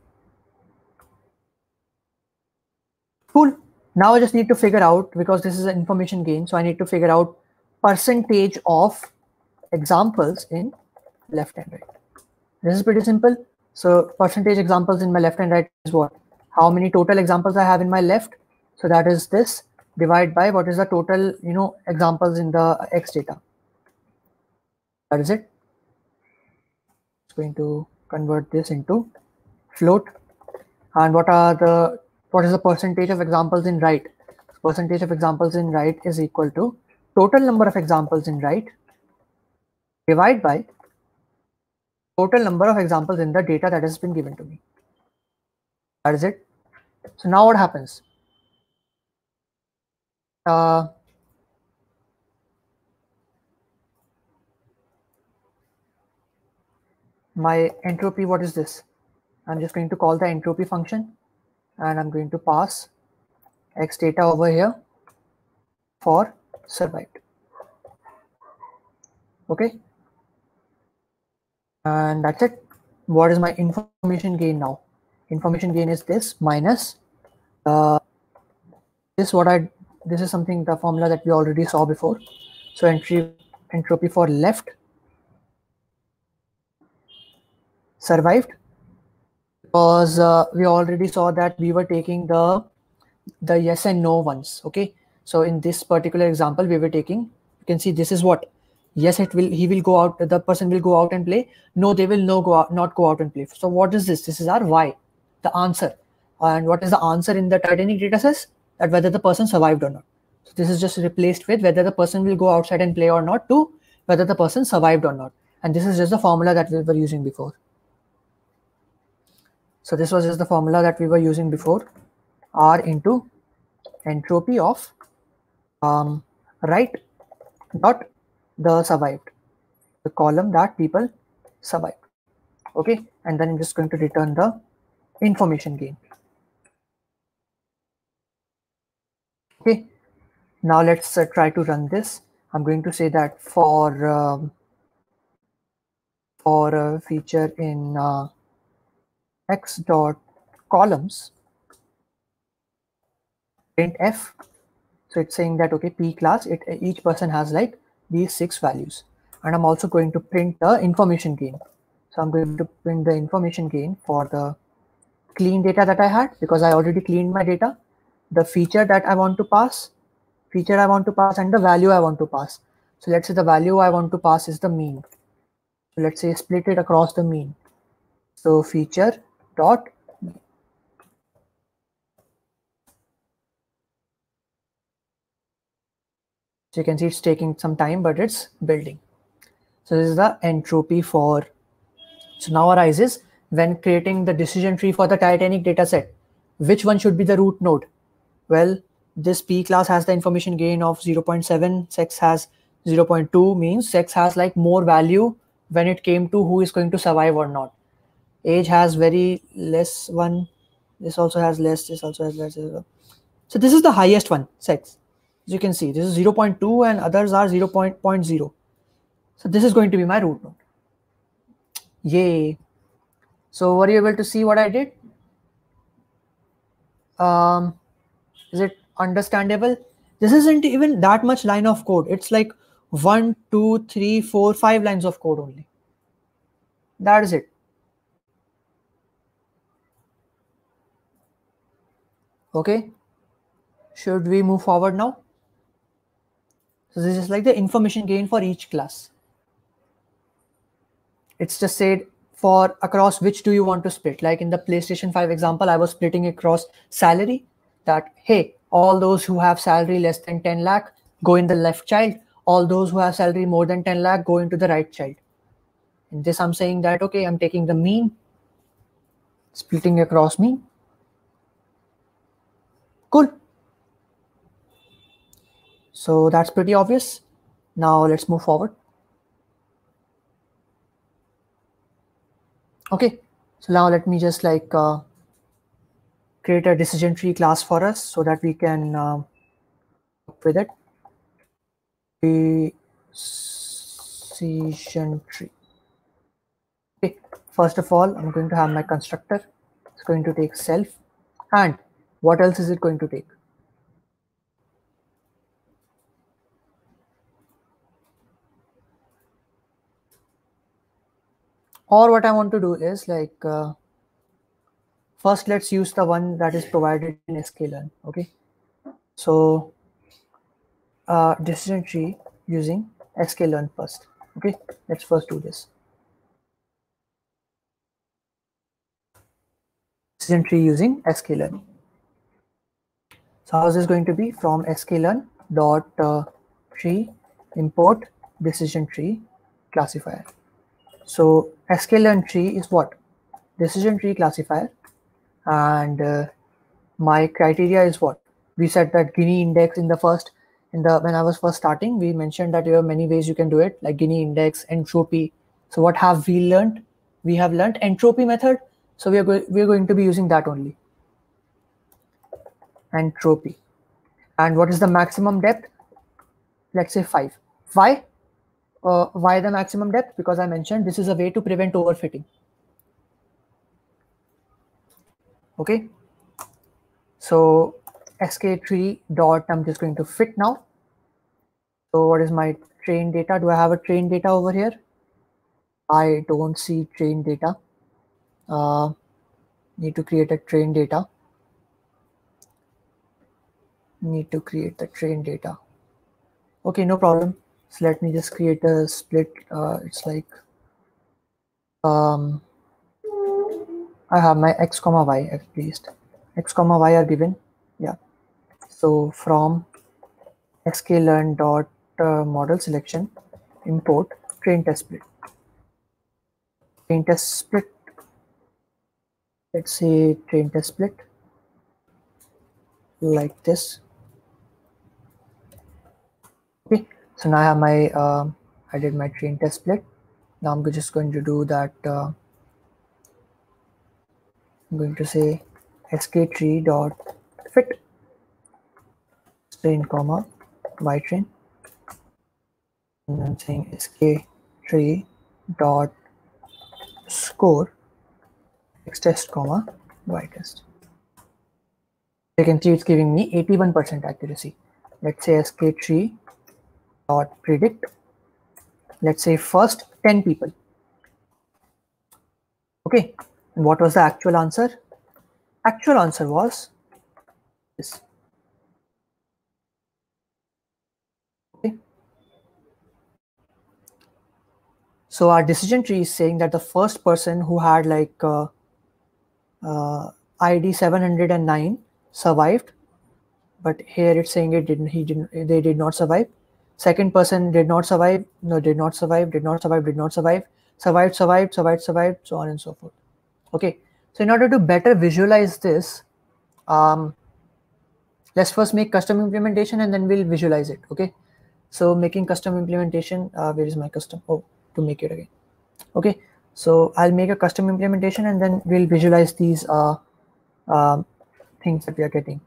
Cool. Now I just need to figure out, because this is an information gain, so I need to figure out percentage of examples in left and right. This is pretty simple. So percentage examples in my left and right is what? How many total examples I have in my left? So that is this, divide by what is the total, examples in the X data. That is it. It's going to convert this into float. And what is the percentage of examples in right? Percentage of examples in right is equal to total number of examples in right divide by total number of examples in the data that has been given to me. That is it. So now what happens? My entropy, what is this? I'm just going to call the entropy function and I'm going to pass X data over here for survived. Okay. And that's it. What is my information gain now? Information gain is this minus this is something, the formula that we already saw before. So entropy for left survived, because we already saw that we were taking the yes and no ones. Okay, so in this particular example we were taking, you can see this is what, yes, he will go out, the person will go out and play, no, they will not go out and play. So what is this? This is our y, the answer. And what is the answer in the Titanic data says that whether the person survived or not. So this is just replaced with whether the person will go outside and play or not to whether the person survived or not. And this is just the formula that we were using before. So this was just the formula that we were using before, R into entropy of right dot the survived, the column that people survived. Okay, and then I'm just going to return the information gain. Okay, now let's try to run this. I'm going to say that for a feature in X dot columns printf. So it's saying that, okay, P class, each person has like these 6 values. And I'm also going to print the information gain. So I'm going to print the information gain for the clean data that I had, because I already cleaned my data, the feature that I want to pass, and the value I want to pass. So let's say the value I want to pass is the mean. So let's say split it across the mean. So feature dot mean. So you can see it's taking some time, but it's building. So this is the entropy for. So now arises, when creating the decision tree for the Titanic dataset, which one should be the root node? Well, this P class has the information gain of 0.7, sex has 0.2, means sex has like more value when it came to who is going to survive or not. Age has very less one, this also has less, this also has less. So this is the highest one, sex. As you can see, this is 0.2 and others are 0.0. So this is going to be my root node. Yay. So were you able to see what I did? Is it understandable? This isn't even that much line of code. It's like 1, 2, 3, 4, 5 lines of code only. That is it. Okay. Should we move forward now? So this is like the information gain for each class. It's just said for across which do you want to split. Like in the PlayStation 5 example, I was splitting across salary, that, hey, all those who have salary less than 10 lakh go in the left child. All those who have salary more than 10 lakh go into the right child. In this, I'm saying that, okay, I'm taking the mean, splitting across mean. Cool. So that's pretty obvious. Now let's move forward. Okay, so now let me just like create a decision tree class for us so that we can work with it. Decision tree. Okay, first of all, I'm going to have my constructor. It's going to take self. And what else is it going to take? Or what I want to do is like, first let's use the one that is provided in sklearn. Okay, so decision tree using sklearn first. Okay, let's first do this. Decision tree using sklearn. So how is this going to be? From sklearn dot tree import decision tree classifier. So sklearn tree is what? Decision tree classifier, and my criteria is what? We said that Gini index in the first, when I was first starting, we mentioned that there are many ways you can do it, like Gini index, entropy. So what have we learned? We have learned entropy method. So we are going to be using that only. Entropy. And what is the maximum depth? Let's say 5. Why? Why the maximum depth? Because I mentioned this is a way to prevent overfitting. Okay. So sk3 dot, I'm just going to fit now. So what is my train data? Do I have a train data over here? I don't see train data. Need to create a train data. Need to create the train data. Okay, no problem. So let me just create a split. It's like I have my x comma y at least. X comma y are given. Yeah. So from sklearn dot model selection import train test split. Train test split. Let's say train test split like this. Okay, so now I have my I did my train test split. Now I'm just going to do that. I'm going to say sk3 dot fit train comma y train, and I'm saying sk3 dot score x test comma y test. You can see it's giving me 81% accuracy. Let's say sk3 dot predict. Let's say first 10 people. Okay, and what was the actual answer? Actual answer was this. Okay. So our decision tree is saying that the first person who had like ID 709 survived, but here it's saying they did not survive. Second person did not survive, no, did not survive, did not survive, did not survive, survived, survived, survived, survived, so on and so forth. Okay, so in order to better visualize this, let's first make custom implementation and then we'll visualize it. Okay, so making custom implementation, where is my custom? Oh, to make it again. Okay, so I'll make a custom implementation and then we'll visualize these things that we are getting.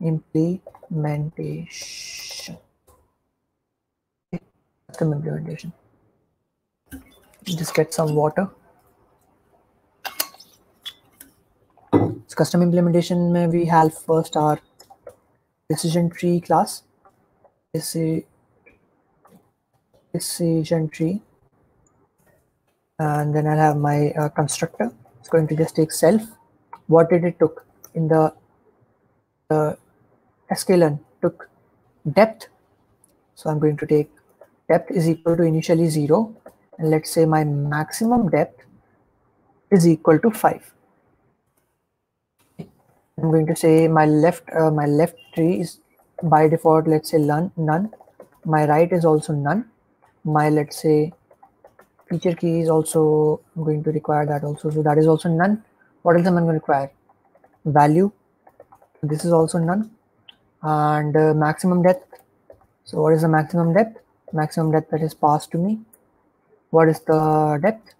Implementation. Okay. Custom implementation. Just get some water. So custom implementation mein we have first our decision tree class. Decision tree. And then I'll have my constructor. It's going to just take self. What did it took in the sklearn? Took depth. So I'm going to take depth is equal to initially 0, and let's say my maximum depth is equal to 5. I'm going to say my left tree is by default, let's say none. My right is also none. My, let's say, feature key is also, I'm going to require that also, so that is also none. What else am I going to require? Value, this is also none. And maximum depth. So what is the maximum depth? Maximum depth that is passed to me. What is the depth?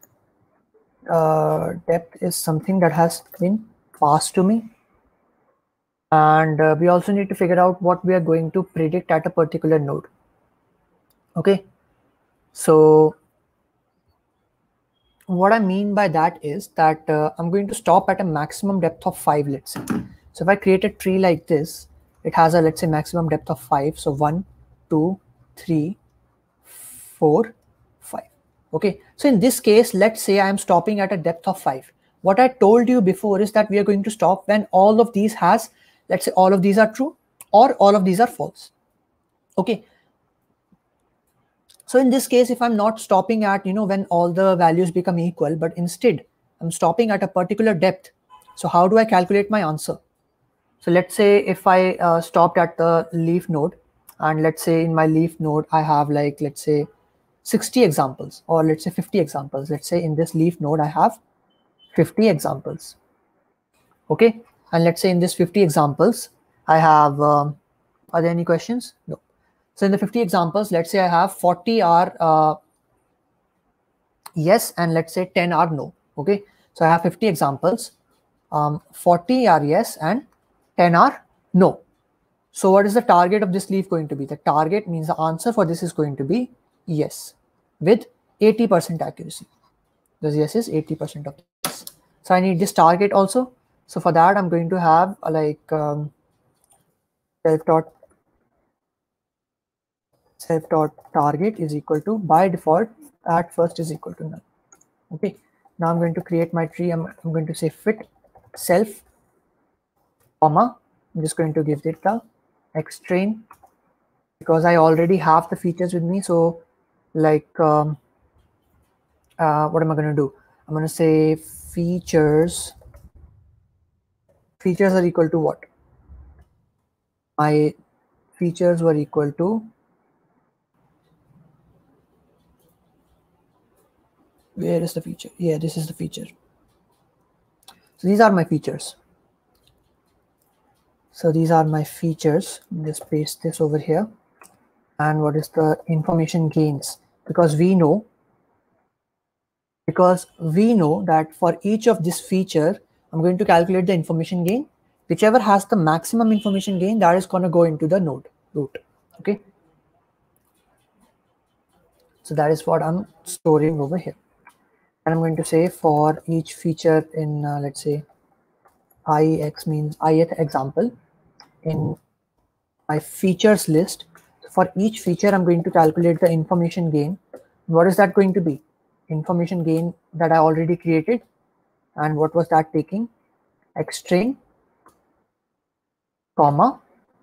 Depth is something that has been passed to me. And we also need to figure out what we are going to predict at a particular node. Okay, so what I mean by that is that I'm going to stop at a maximum depth of 5, let's say. So if I create a tree like this, it has a, let's say, maximum depth of 5. So 1, 2, 3, 4, 5. Okay, so in this case, let's say I am stopping at a depth of 5. What I told you before is that we are going to stop when all of these has, let's say all of these are true or all of these are false. Okay, so in this case, if I'm not stopping at, when all the values become equal, but instead I'm stopping at a particular depth. So how do I calculate my answer? So let's say if I stopped at the leaf node, and let's say in my leaf node, I have like, let's say 60 examples, or let's say 50 examples. Let's say in this leaf node, I have 50 examples. Okay. And let's say in this 50 examples, I have, are there any questions? No. So in the 50 examples, let's say I have 40 are yes, and let's say 10 are no. Okay. So I have 50 examples, 40 are yes, and 10 are no. So what is the target of this leaf going to be? The target means the answer for this is going to be yes with 80% accuracy. Because yes is 80% of this. So I need this target also. So for that, I'm going to have self dot target is equal to, by default, at first is equal to null. Okay. Now I'm going to create my tree. I'm going to say fit self comma. I'm just going to give it the xtrain, because I already have the features with me. So like what am I going to do? I'm going to say features are equal to what? My features were equal to, where is the feature? Yeah, this is the feature. So these are my features. So these are my features. Just paste this over here. And what is the information gains? Because we know that for each of this feature, I'm going to calculate the information gain. Whichever has the maximum information gain, that is going to go into the node root. Okay. So that is what I'm storing over here. And I'm going to say for each feature in, let's say, ix means ith example in my features list. For each feature, I'm going to calculate the information gain. What is that going to be? Information gain that I already created. And what was that taking? Xtrain, comma,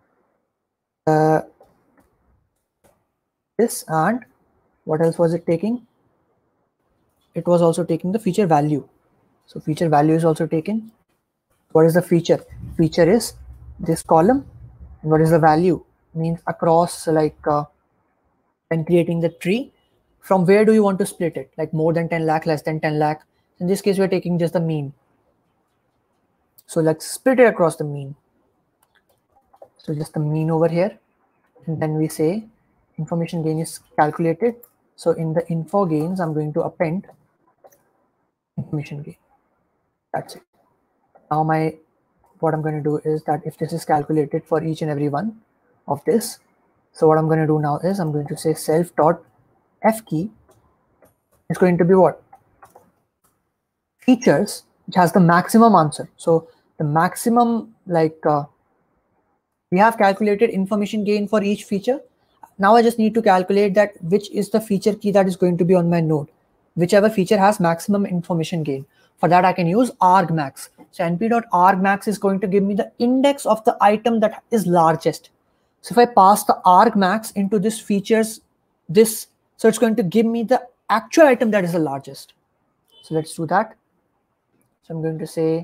this, and what else was it taking? It was also taking the feature value. So feature value is also taken. What is the feature? Feature is this column. And what is the value? Means across, like when creating the tree, from where do you want to split it? Like more than 10 lakh, less than 10 lakh. In this case, we're taking just the mean. So let's split it across the mean. So just the mean over here. And then we say information gain is calculated. So in the info gains, I'm going to append information gain. That's it. Now what I'm going to do is that if this is calculated for each and every one of this, so what I'm going to do now is I'm going to say self dot f key is going to be what? Features, which has the maximum answer. So the maximum, like we have calculated information gain for each feature. Now I just need to calculate that which is the feature key that is going to be on my node. Whichever feature has maximum information gain. For that, I can use argmax. So np.argmax is going to give me the index of the item that is largest. So if I pass the argmax into this features, so it's going to give me the actual item that is the largest. So let's do that. So I'm going to say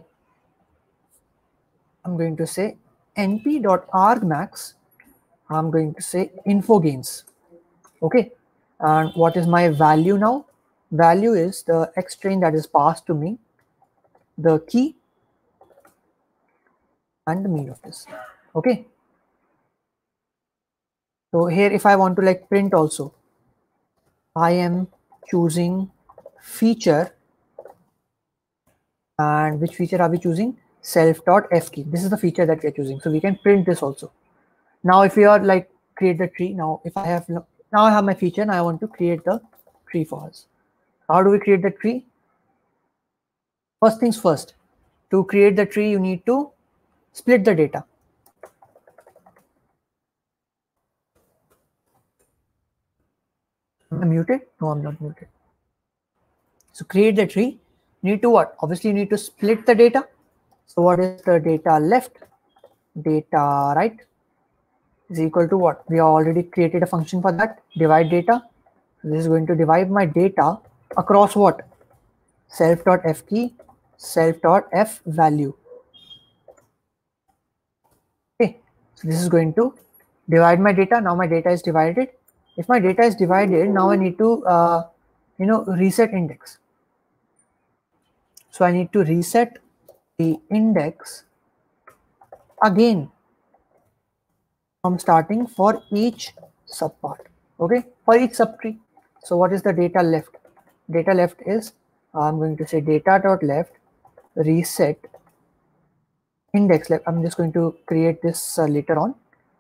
np.argmax. I'm going to say info gains. Okay. And what is my value now? Value is the xtrain that is passed to me, the key, and the mean of this. Okay. So here, if I want to like print also, I am choosing feature. And which feature are we choosing? Self.f key. This is the feature that we are choosing. So we can print this also. Now, if we are like create the tree, now I have my feature and I want to create the tree for us. How do we create the tree? First things first, to create the tree, you need to split the data. Am I muted? No, I'm not muted. So create the tree. Need to what? Obviously, you need to split the data. So what is the data left? Data right is equal to what? We already created a function for that. Divide data. So this is going to divide my data across what? Self.f key, self.f value. Okay. So this is going to divide my data. Now my data is divided. If my data is divided, now I need to reset index. So I need to reset the index again from starting for each subpart. Okay, for each subtree. So what is the data left? Data left is I'm going to say data.left reset index left. I'm just going to create this later on.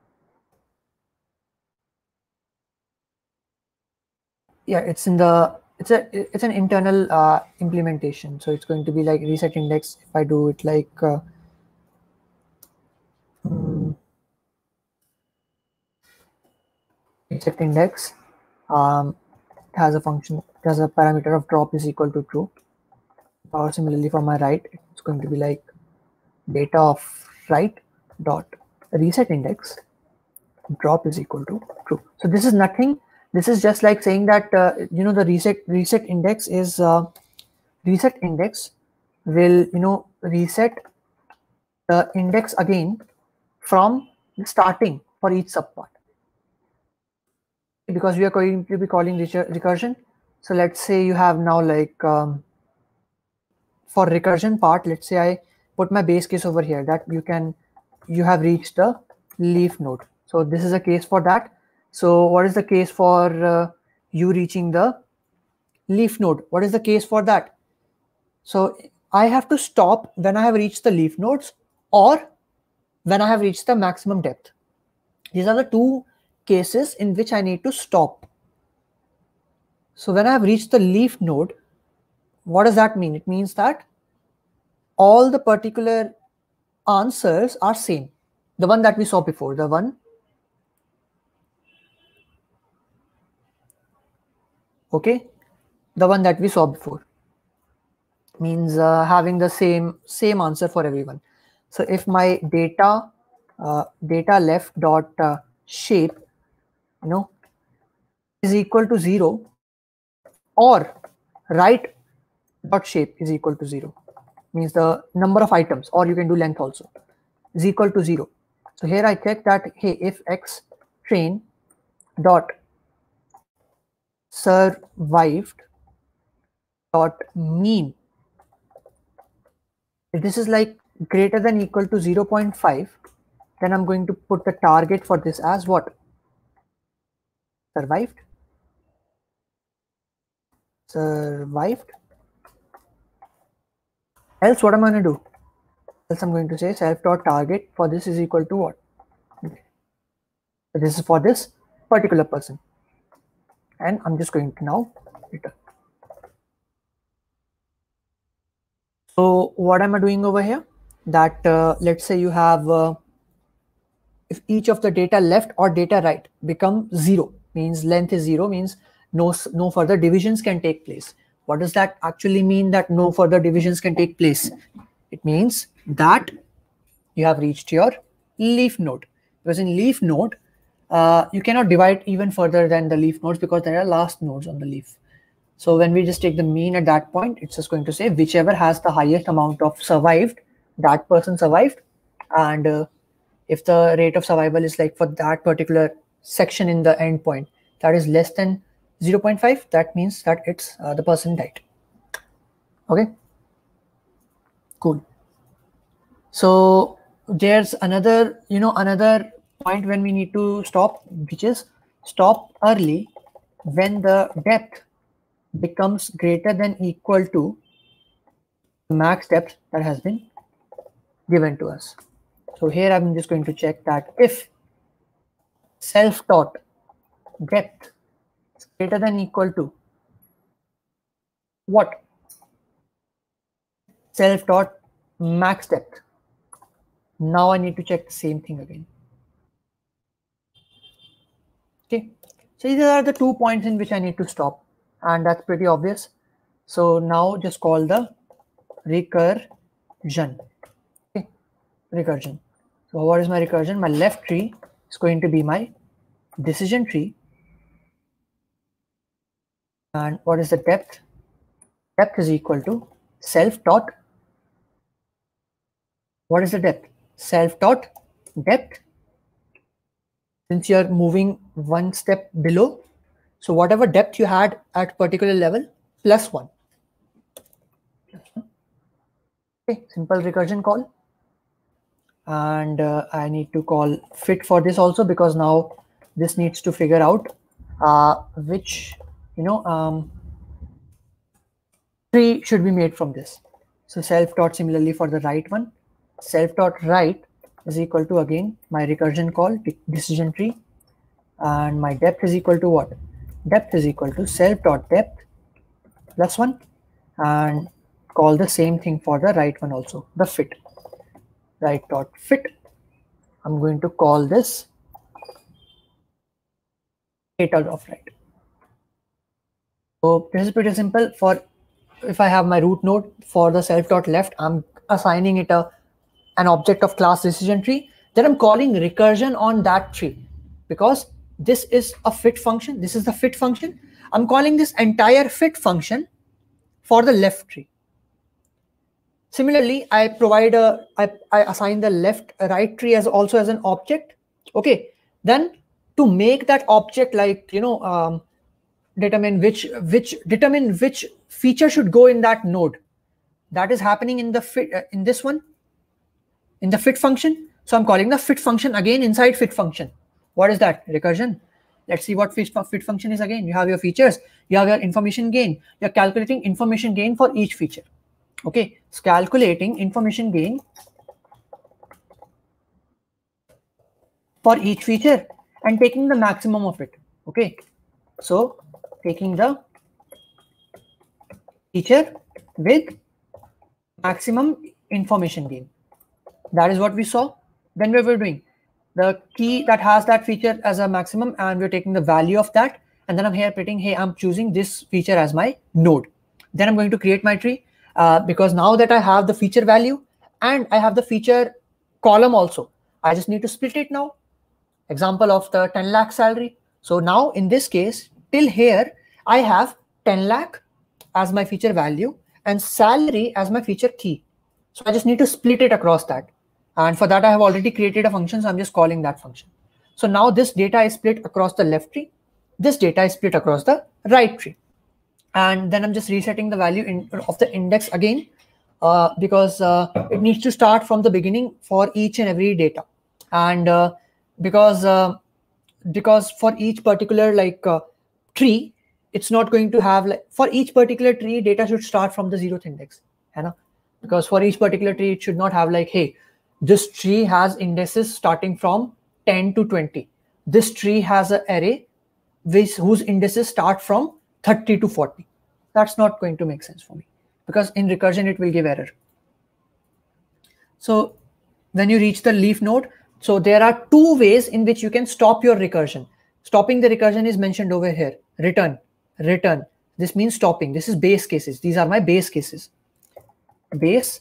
Yeah, it's in the it's an internal implementation. So it's going to be like reset index. If I do it like reset index, it has a function, it has a parameter of drop is equal to true. Or similarly for my right, it's going to be like data of right dot reset index drop is equal to true. So this is nothing. This is just like saying that the reset index is reset index will reset the index again from the starting for each subpart, because we are going to be calling recursion. So let's say you have now like for recursion part, let's say I put my base case over here that you have reached the leaf node. So this is a case for that. So what is the case for you reaching the leaf node? What is the case for that? So I have to stop when I have reached the leaf nodes or when I have reached the maximum depth. These are the two cases in which I need to stop. So when I have reached the leaf node, what does that mean? It means that all the particular answers are same. The one that we saw before, the one, okay, the one that we saw before means having the same answer for everyone. So if my data left dot shape is equal to 0 or right dot shape is equal to 0, means the number of items, or you can do length also, is equal to 0. So here I check that, hey, if x train dot survived dot mean, if this is like greater than equal to 0.5, then I'm going to put the target for this as what? Survived. Survived. Else what am I going to do? Else I'm going to say self.target for this is equal to what? Okay. So this is for this particular person. And I'm just going to now return. So what am I doing over here? That let's say you have if each of the data left or data right become 0, means length is 0, means no further divisions can take place. What does that actually mean, that no further divisions can take place? It means that you have reached your leaf node, because in leaf node you cannot divide even further than the leaf nodes because there are last nodes on the leaf. So when we just take the mean at that point, it's just going to say whichever has the highest amount of survived, that person survived. And if the rate of survival is like for that particular section in the endpoint that is less than 0.5, that means that it's the person died. Okay, cool. So there's another point when we need to stop, which is stop early when the depth becomes greater than equal to the max depth that has been given to us. So here I'm just going to check that if self-dot depth is greater than equal to what? Self-dot max depth. Now I need to check the same thing again. Okay, so these are the 2 points in which I need to stop, and that's pretty obvious. So now just call the recursion. Okay, recursion. So what is my recursion? My left tree is going to be my decision tree. And what is the depth? Depth is equal to self dot. What is the depth? Self dot depth. Since you're moving one step below, so whatever depth you had at particular level, plus one. Okay, simple recursion call. And I need to call fit for this also, because now this needs to figure out which tree should be made from this. So self dot, similarly for the right one, self dot right is equal to, again, my recursion call decision tree, and my depth is equal to what? Depth is equal to self dot depth plus one, and call the same thing for the right one also, the fit. Right dot fit. I'm going to call this data of right. So this is pretty simple. For if I have my root node for the self dot left, I'm assigning it an object of class decision tree. Then I'm calling recursion on that tree, because this is a fit function. This is the fit function. I'm calling this entire fit function for the left tree. Similarly, I assign the left right tree as also as an object. Okay, then to make that object, like determine which feature should go in that node. That is happening in the fit in this one, in the fit function. So I'm calling the fit function again inside fit function. What is that? Recursion. Let's see what fit function is again. You have your features, you have your information gain. You're calculating information gain for each feature. Okay, it's calculating information gain for each feature and taking the maximum of it. Okay, so taking the feature with maximum information gain. That is what we saw. Then we were doing the key that has that feature as a maximum, and we're taking the value of that. And then I'm here putting, hey, I'm choosing this feature as my node. Then I'm going to create my tree. Because now that I have the feature value and I have the feature column also, I just need to split it now. Example of the 10 lakh salary. So now in this case, till here, I have 10 lakh as my feature value and salary as my feature key. So I just need to split it across that. And for that, I have already created a function. So I'm just calling that function. So now this data is split across the left tree. This data is split across the right tree. And then I'm just resetting the value of the index again, because it needs to start from the beginning for each and every data. And because for each particular tree, it's not going to have, like, for each particular tree, data should start from the 0th index. Because for each particular tree, it should not have like, hey, this tree has indices starting from 10 to 20. This tree has an array whose indices start from 30 to 40. That's not going to make sense for me, because in recursion, it will give error. So when you reach the leaf node, so there are two ways in which you can stop your recursion. Stopping the recursion is mentioned over here. Return. This means stopping. This is base cases. These are my base cases. Base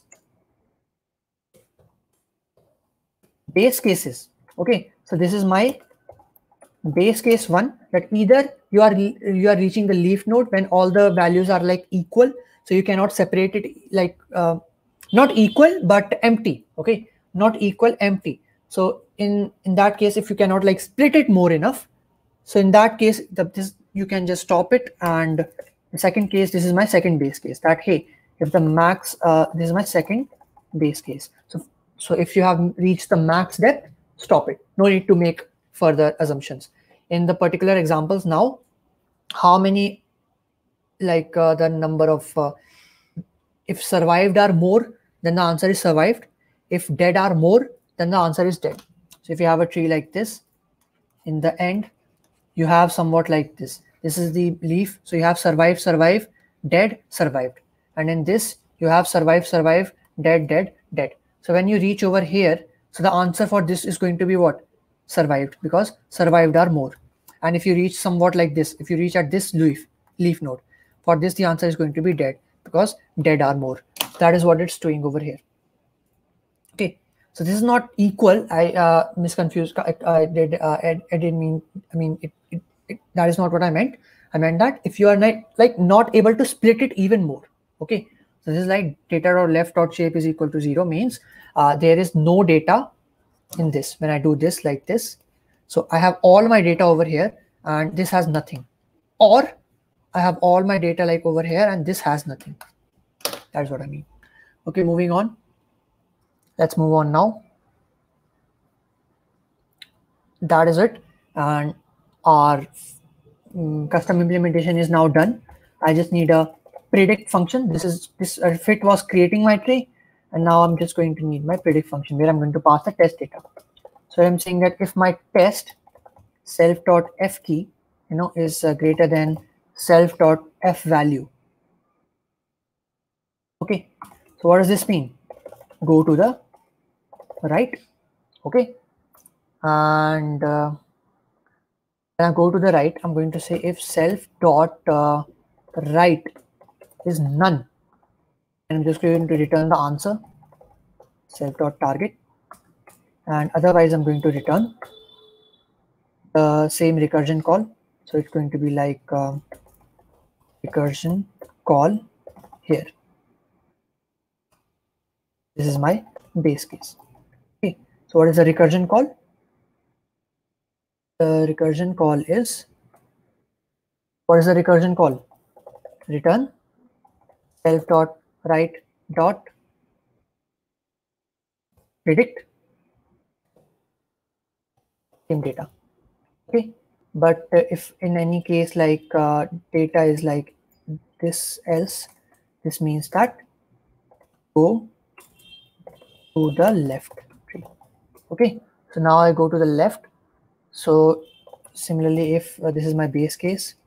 cases. Okay, so this is my base case one, that either you are reaching the leaf node when all the values are like equal, so you cannot separate it, like not equal but empty. Okay, not equal, empty. So in that case, if you cannot like split it more enough, so in that case, this you can just stop it. And the second case, this is my second base case, that hey, if the max, this is my second base case. So if you have reached the max depth, stop it. No need to make further assumptions. In the particular examples now, how many, like the number of, if survived are more, then the answer is survived. If dead are more, then the answer is dead. So if you have a tree like this, in the end, you have somewhat like this. This is the leaf. So you have survive, dead, survived. And in this, you have survive, dead, dead. So when you reach over here, so the answer for this is going to be what? Survived, because survived are more. And if you reach somewhat like this, if you reach at this leaf node, For this, the answer is going to be dead, because dead are more. That is what it's doing over here. Okay, so this is not equal. I misconfused. I didn't mean. I mean that is not what I meant. I meant that if you are not able to split it even more. Okay, so this is like data dot left dot shape is equal to 0 means there is no data in this. When I do this like this, so I have all my data over here and this has nothing, or I have all my data like over here and this has nothing. That's what I mean. Okay, moving on. Let's move on now. That is it, and our custom implementation is now done. I just need a predict function. This fit was creating my tree, and now I'm just going to need my predict function where I'm going to pass the test data. So I'm saying that if my test self dot f key is greater than self dot f value. Okay, so what does this mean? Go to the right. Okay, and when I go to the right, I'm going to say if self dot right is none, and I'm just going to return the answer self dot target, and otherwise I'm going to return the same recursion call. So it's going to be like recursion call here. This is my base case. Okay, so what is the recursion call? The recursion call is, what is the recursion call? Return self dot right dot predict same data. Okay, but if in any case like data is like this else, this means that go to the left tree. Okay, so now I go to the left. So similarly, if this is my base case,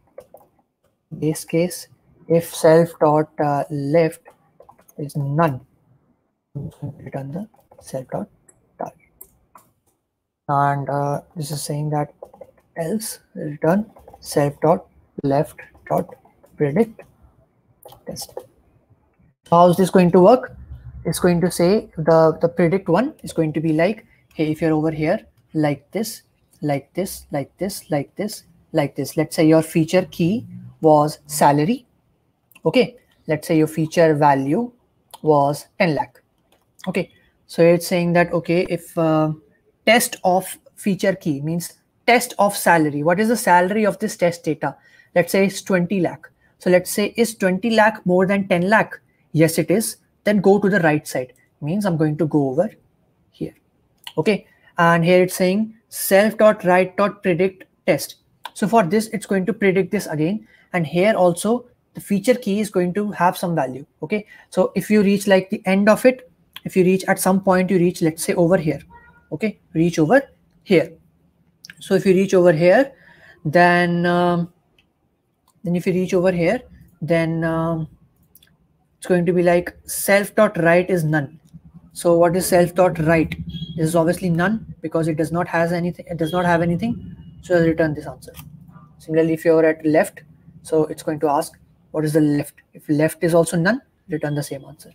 if self dot left is none, return the self dot target, and this is saying that else return self dot left dot predict test. How is this going to work? It's going to say the predict one is going to be like, hey, if you're over here like this, like this, like this, like this, like this. Let's say your feature key was salary. Okay, let's say your feature value was 10 lakh. Okay, so it's saying that, okay, if test of feature key means test of salary, what is the salary of this test data? Let's say it's 20 lakh. So let's say, is 20 lakh more than 10 lakh? Yes, it is. Then go to the right side. Means I'm going to go over here. Okay, and here it's saying self.right.predict test. So for this, it's going to predict this again. And here also, the feature key is going to have some value. Okay, so if you reach like the end of it, if you reach at some point, you reach, let's say over here. Okay, reach over here. So if you reach over here, then if you reach over here, then it's going to be like self.right is none. So what is self.right? This is obviously none because it does not has anything. It does not have anything. So I'll return this answer. Similarly, if you're at left, so it's going to ask what is the left. If left is also none, return the same answer.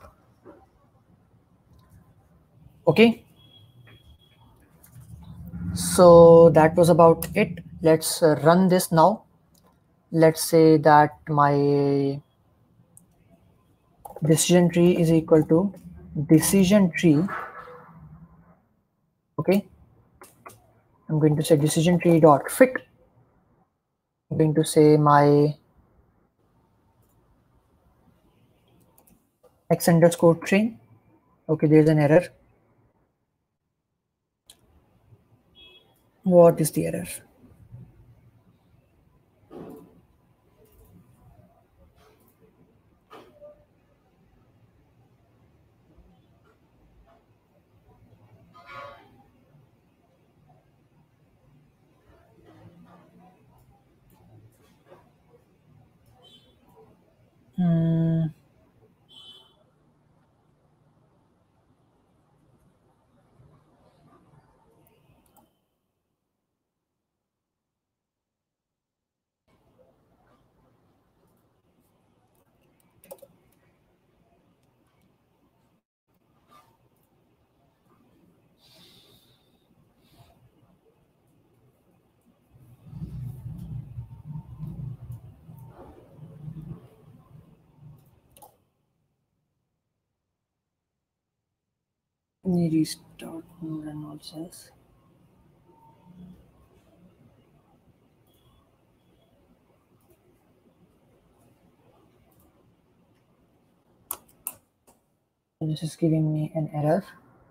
Okay. So that was about it. Let's run this now. Let's say that my decision tree is equal to decision tree. Okay, I'm going to say decision tree dot fit. I'm going to say my x underscore train. Okay, there's an error. What is the error? me restart and all cells. This is giving me an error.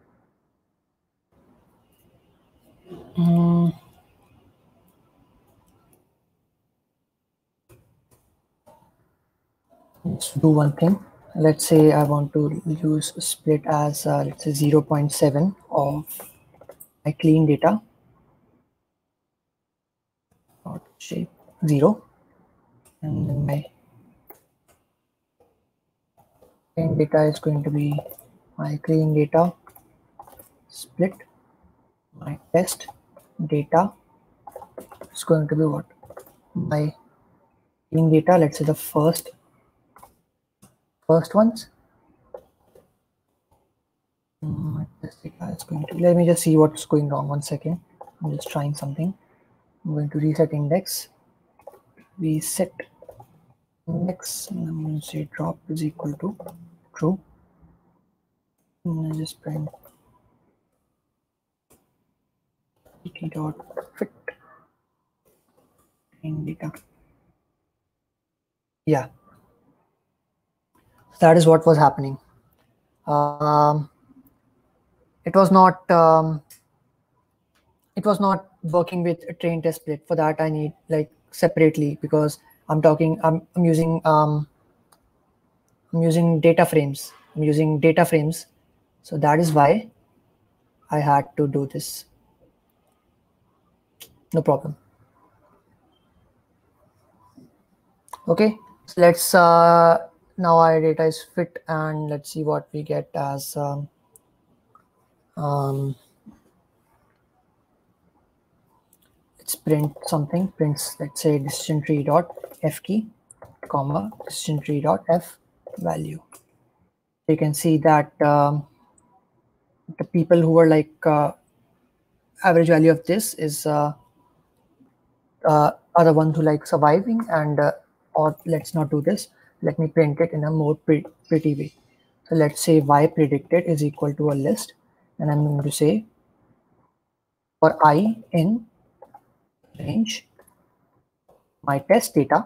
Let's do one thing. Let's say I want to use split as let's say 0.7 of my clean data. Dot shape 0, and then my clean data is going to be my clean data split. My test data is going to be what? My clean data, let's say the first ones. My test data is going to, let me just see what's going wrong. 1 second. I'm just trying something. I'm going to reset index. Reset index, and I'm going to say drop is equal to true. And I just print dot fit in data. Yeah, that is what was happening. It was not working with a train test split. For that I need like separately, because I'm using data frames. So that is why I had to do this. No problem. Okay, so let's now our data is fit, and let's see what we get as let's print something. Prints, let's say decision tree dot f key, comma decision tree dot f value. You can see that the people who are like average value of this is are the ones who like surviving, and or let's not do this. Let me print it in a more pretty way. So let's say y predicted is equal to a list, and I'm going to say for I in range my test data,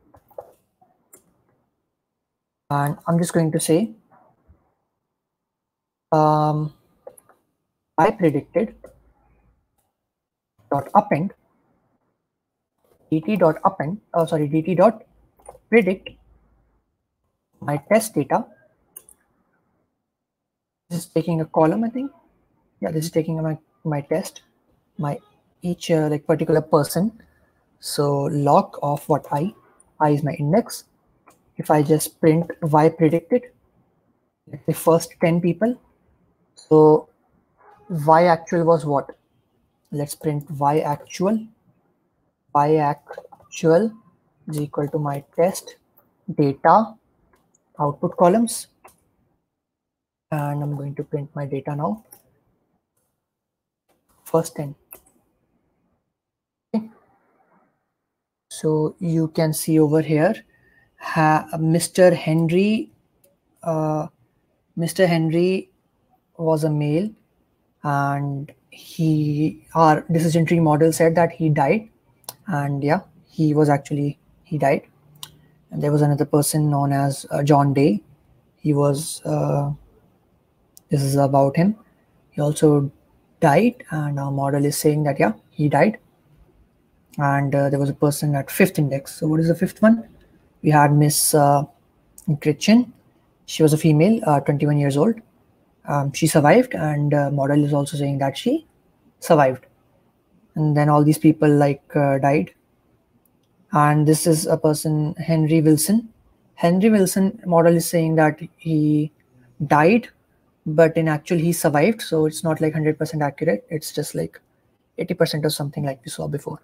and I'm just going to say I predicted dot append dt dot append dt dot predict my test data. This is taking a column, I think. Yeah, this is taking my test, my each like particular person. So log of what I is my index. If I just print y predicted, let's say first 10 people. So y actual was what? Let's print y actual. Y actual is equal to my test data output columns. And I'm going to print my data now. First 10. Okay. So you can see over here, Mr. Henry was a male, and our decision tree model said that he died, and yeah, he died. And there was another person known as John Day. He was this is about him. He also died, and our model is saying that yeah, he died. And there was a person at 5th index. So what is the 5th one? We had Miss Gretchen. She was a female, 21 years old. She survived, and model is also saying that she survived. And then all these people like died. And this is a person, Henry Wilson. Henry Wilson model is saying that he died, but in actual he survived. So it's not like 100% accurate. It's just like 80% or something like we saw before.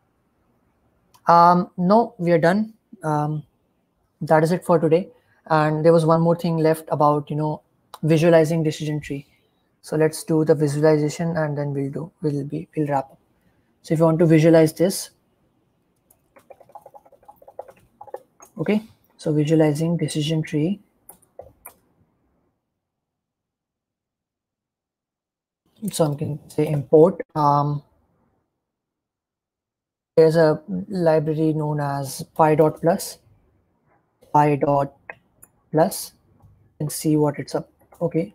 No, we are done. That is it for today. And there was one more thing left about, visualizing decision tree. So let's do the visualization, and then we'll wrap up. So if you want to visualize this, okay, so visualizing decision tree. So I'm going to say import. There's a library known as py.plus, py.plus, and see what it's up. Okay.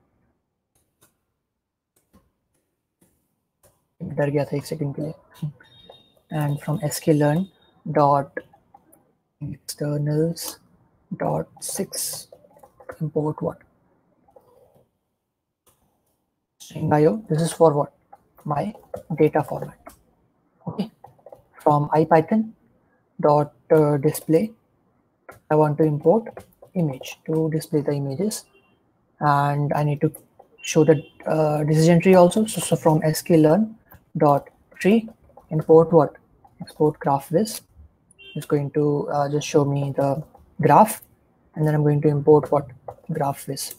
डर गया था एक second के लिए. And from sklearn dot externals dot 6 import what? String IO. This is for what? My data format. Okay. From ipython dot display, I want to import image to display the images, and I need to show the decision tree also. So from sklearn dot tree, import what? Export graphviz. It's going to just show me the graph, and then I'm going to import what? Graphviz.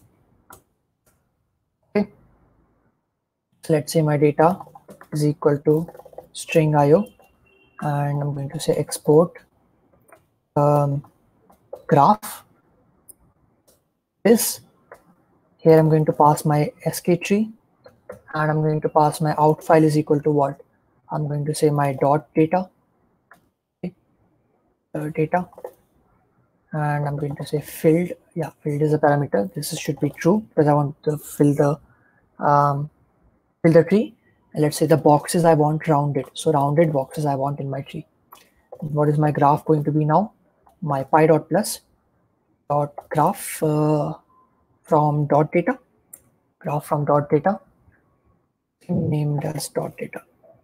Okay. So let's say my data is equal to string IO, and I'm going to say export graph. This here I'm going to pass my sk tree, and I'm going to pass my out file is equal to what? I'm going to say my dot data. Okay. Data, and I'm going to say filled. Yeah, filled is a parameter. This should be true because I want to fill the tree. And let's say the boxes I want rounded. So rounded boxes I want in my tree. What is my graph going to be now? My py.plus dot graph from dot data. Graph from dot data named as dot data.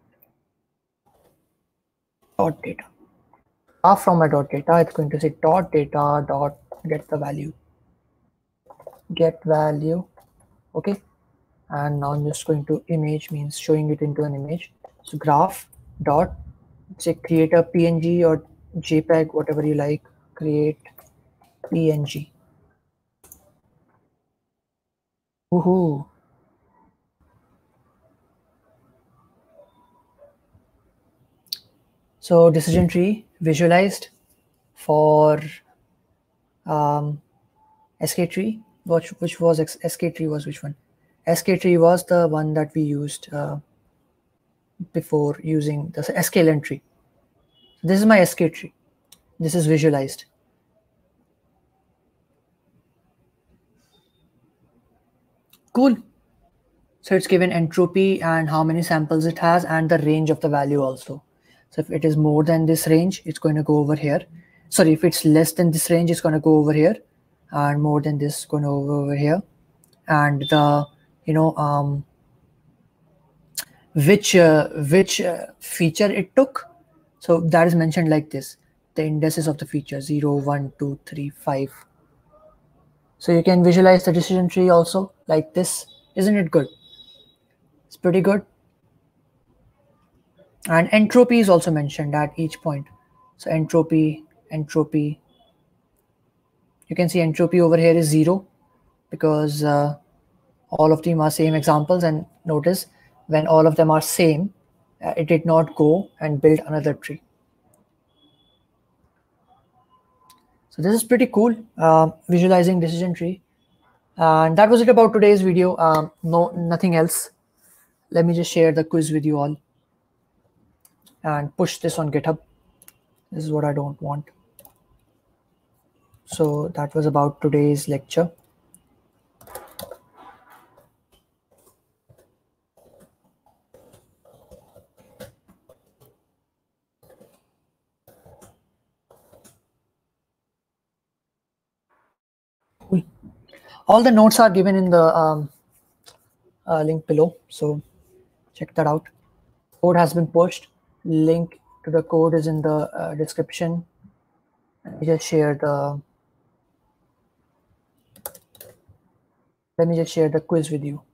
Dot data. Graph from my dot data, it's going to say dot data dot get the value. Get value. Okay. And now I'm just going to image, means showing it into an image. So graph dot, say create a PNG or JPEG, whatever you like, create PNG. Woohoo. So decision tree visualized for SK tree, which was SK tree was which one? SK tree was the one that we used before using the sklearn tree. So this is my SK tree. This is visualized. Cool. So it's given entropy and how many samples it has and the range of the value also. So if it is more than this range, it's going to go over here. Sorry, if it's less than this range, it's going to go over here, and more than this, going to go over here. And the which feature it took. So that is mentioned like this: the indices of the feature 0, 1, 2, 3, 5. So you can visualize the decision tree also like this. Isn't it good? It's pretty good. And entropy is also mentioned at each point. So entropy. You can see entropy over here is 0 because all of them are same examples. And notice when all of them are same, it did not go and build another tree. So this is pretty cool, visualizing decision tree. And that was it about today's video. Nothing else. Let me just share the quiz with you all and push this on GitHub. This is what I don't want. So that was about today's lecture. Cool. All the notes are given in the link below, so check that out. Code has been pushed. Link to the code is in the description. Let me just share the quiz with you.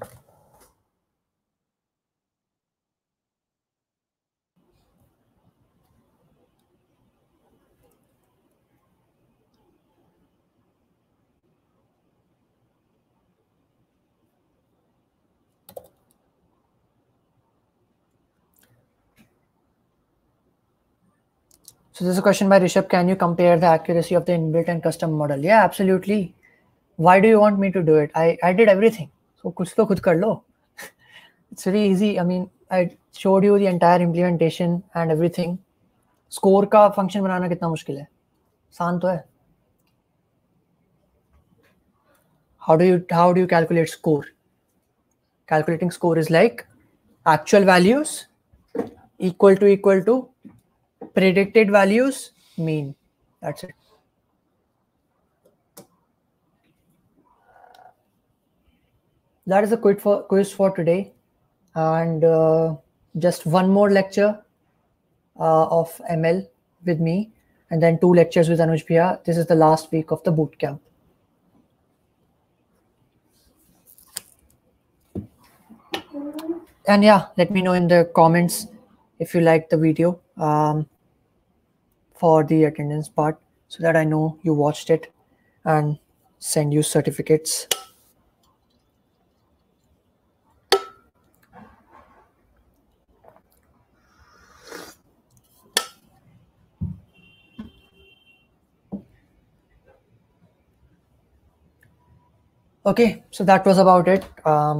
So there's a question by Rishabh. Can you compare the accuracy of the inbuilt and custom model? Yeah, absolutely. Why do you want me to do it? I did everything. So kuch to khud kar lo. It's very easy. I mean, I showed you the entire implementation and everything. Score का function बनाना कितना मुश्किल है? आसान तो है. How do you calculate score? Calculating score is like actual values equal to predicted values mean. That's it. That is a quiz for today, and just one more lecture of ML with me, and then 2 lectures with Anuj Bhaiya. This is the last week of the boot camp. And yeah, let me know in the comments if you liked the video for the attendance part, so that I know you watched it and send you certificates. Okay, so that was about it.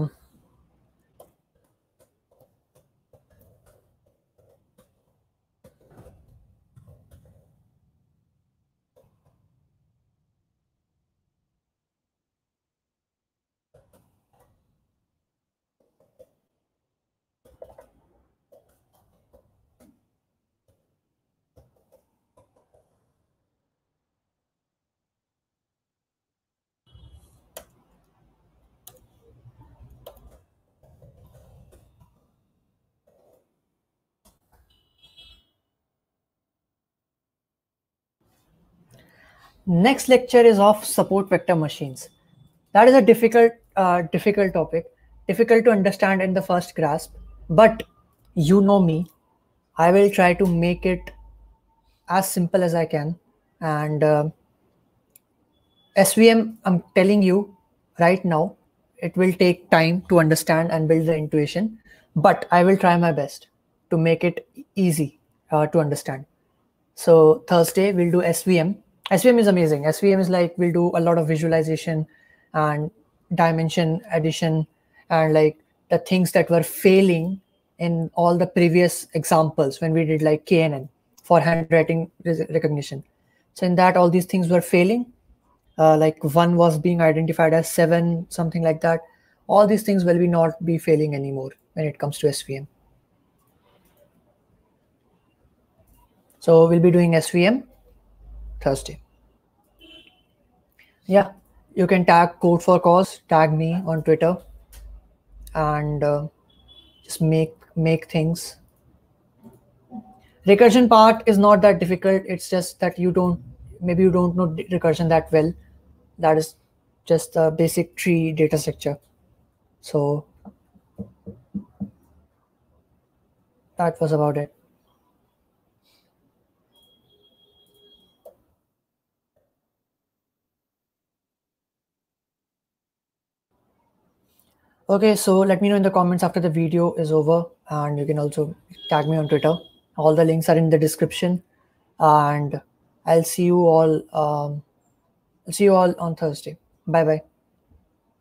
Next lecture is of support vector machines. That is a difficult topic, difficult to understand in the first grasp, but you know me, I will try to make it as simple as I can. And SVM, I'm telling you right now, it will take time to understand and build the intuition, but I will try my best to make it easy to understand. So Thursday we'll do SVM. SVM is amazing. SVM is like, we'll do a lot of visualization and dimension addition and like the things that were failing in all the previous examples when we did like KNN for handwriting recognition. So in that, all these things were failing. Like 1 was being identified as 7, something like that. All these things will not be failing anymore when it comes to SVM. So we'll be doing SVM Thursday. Yeah, you can tag Code for Cause, tag me on Twitter, and just make things. Recursion part is not that difficult. It's just that maybe you don't know recursion that well. That is just the basic tree data structure. So that was about it. Okay, so let me know in the comments after the video is over, and you can also tag me on Twitter. All the links are in the description, and I'll see you all on Thursday. Bye bye.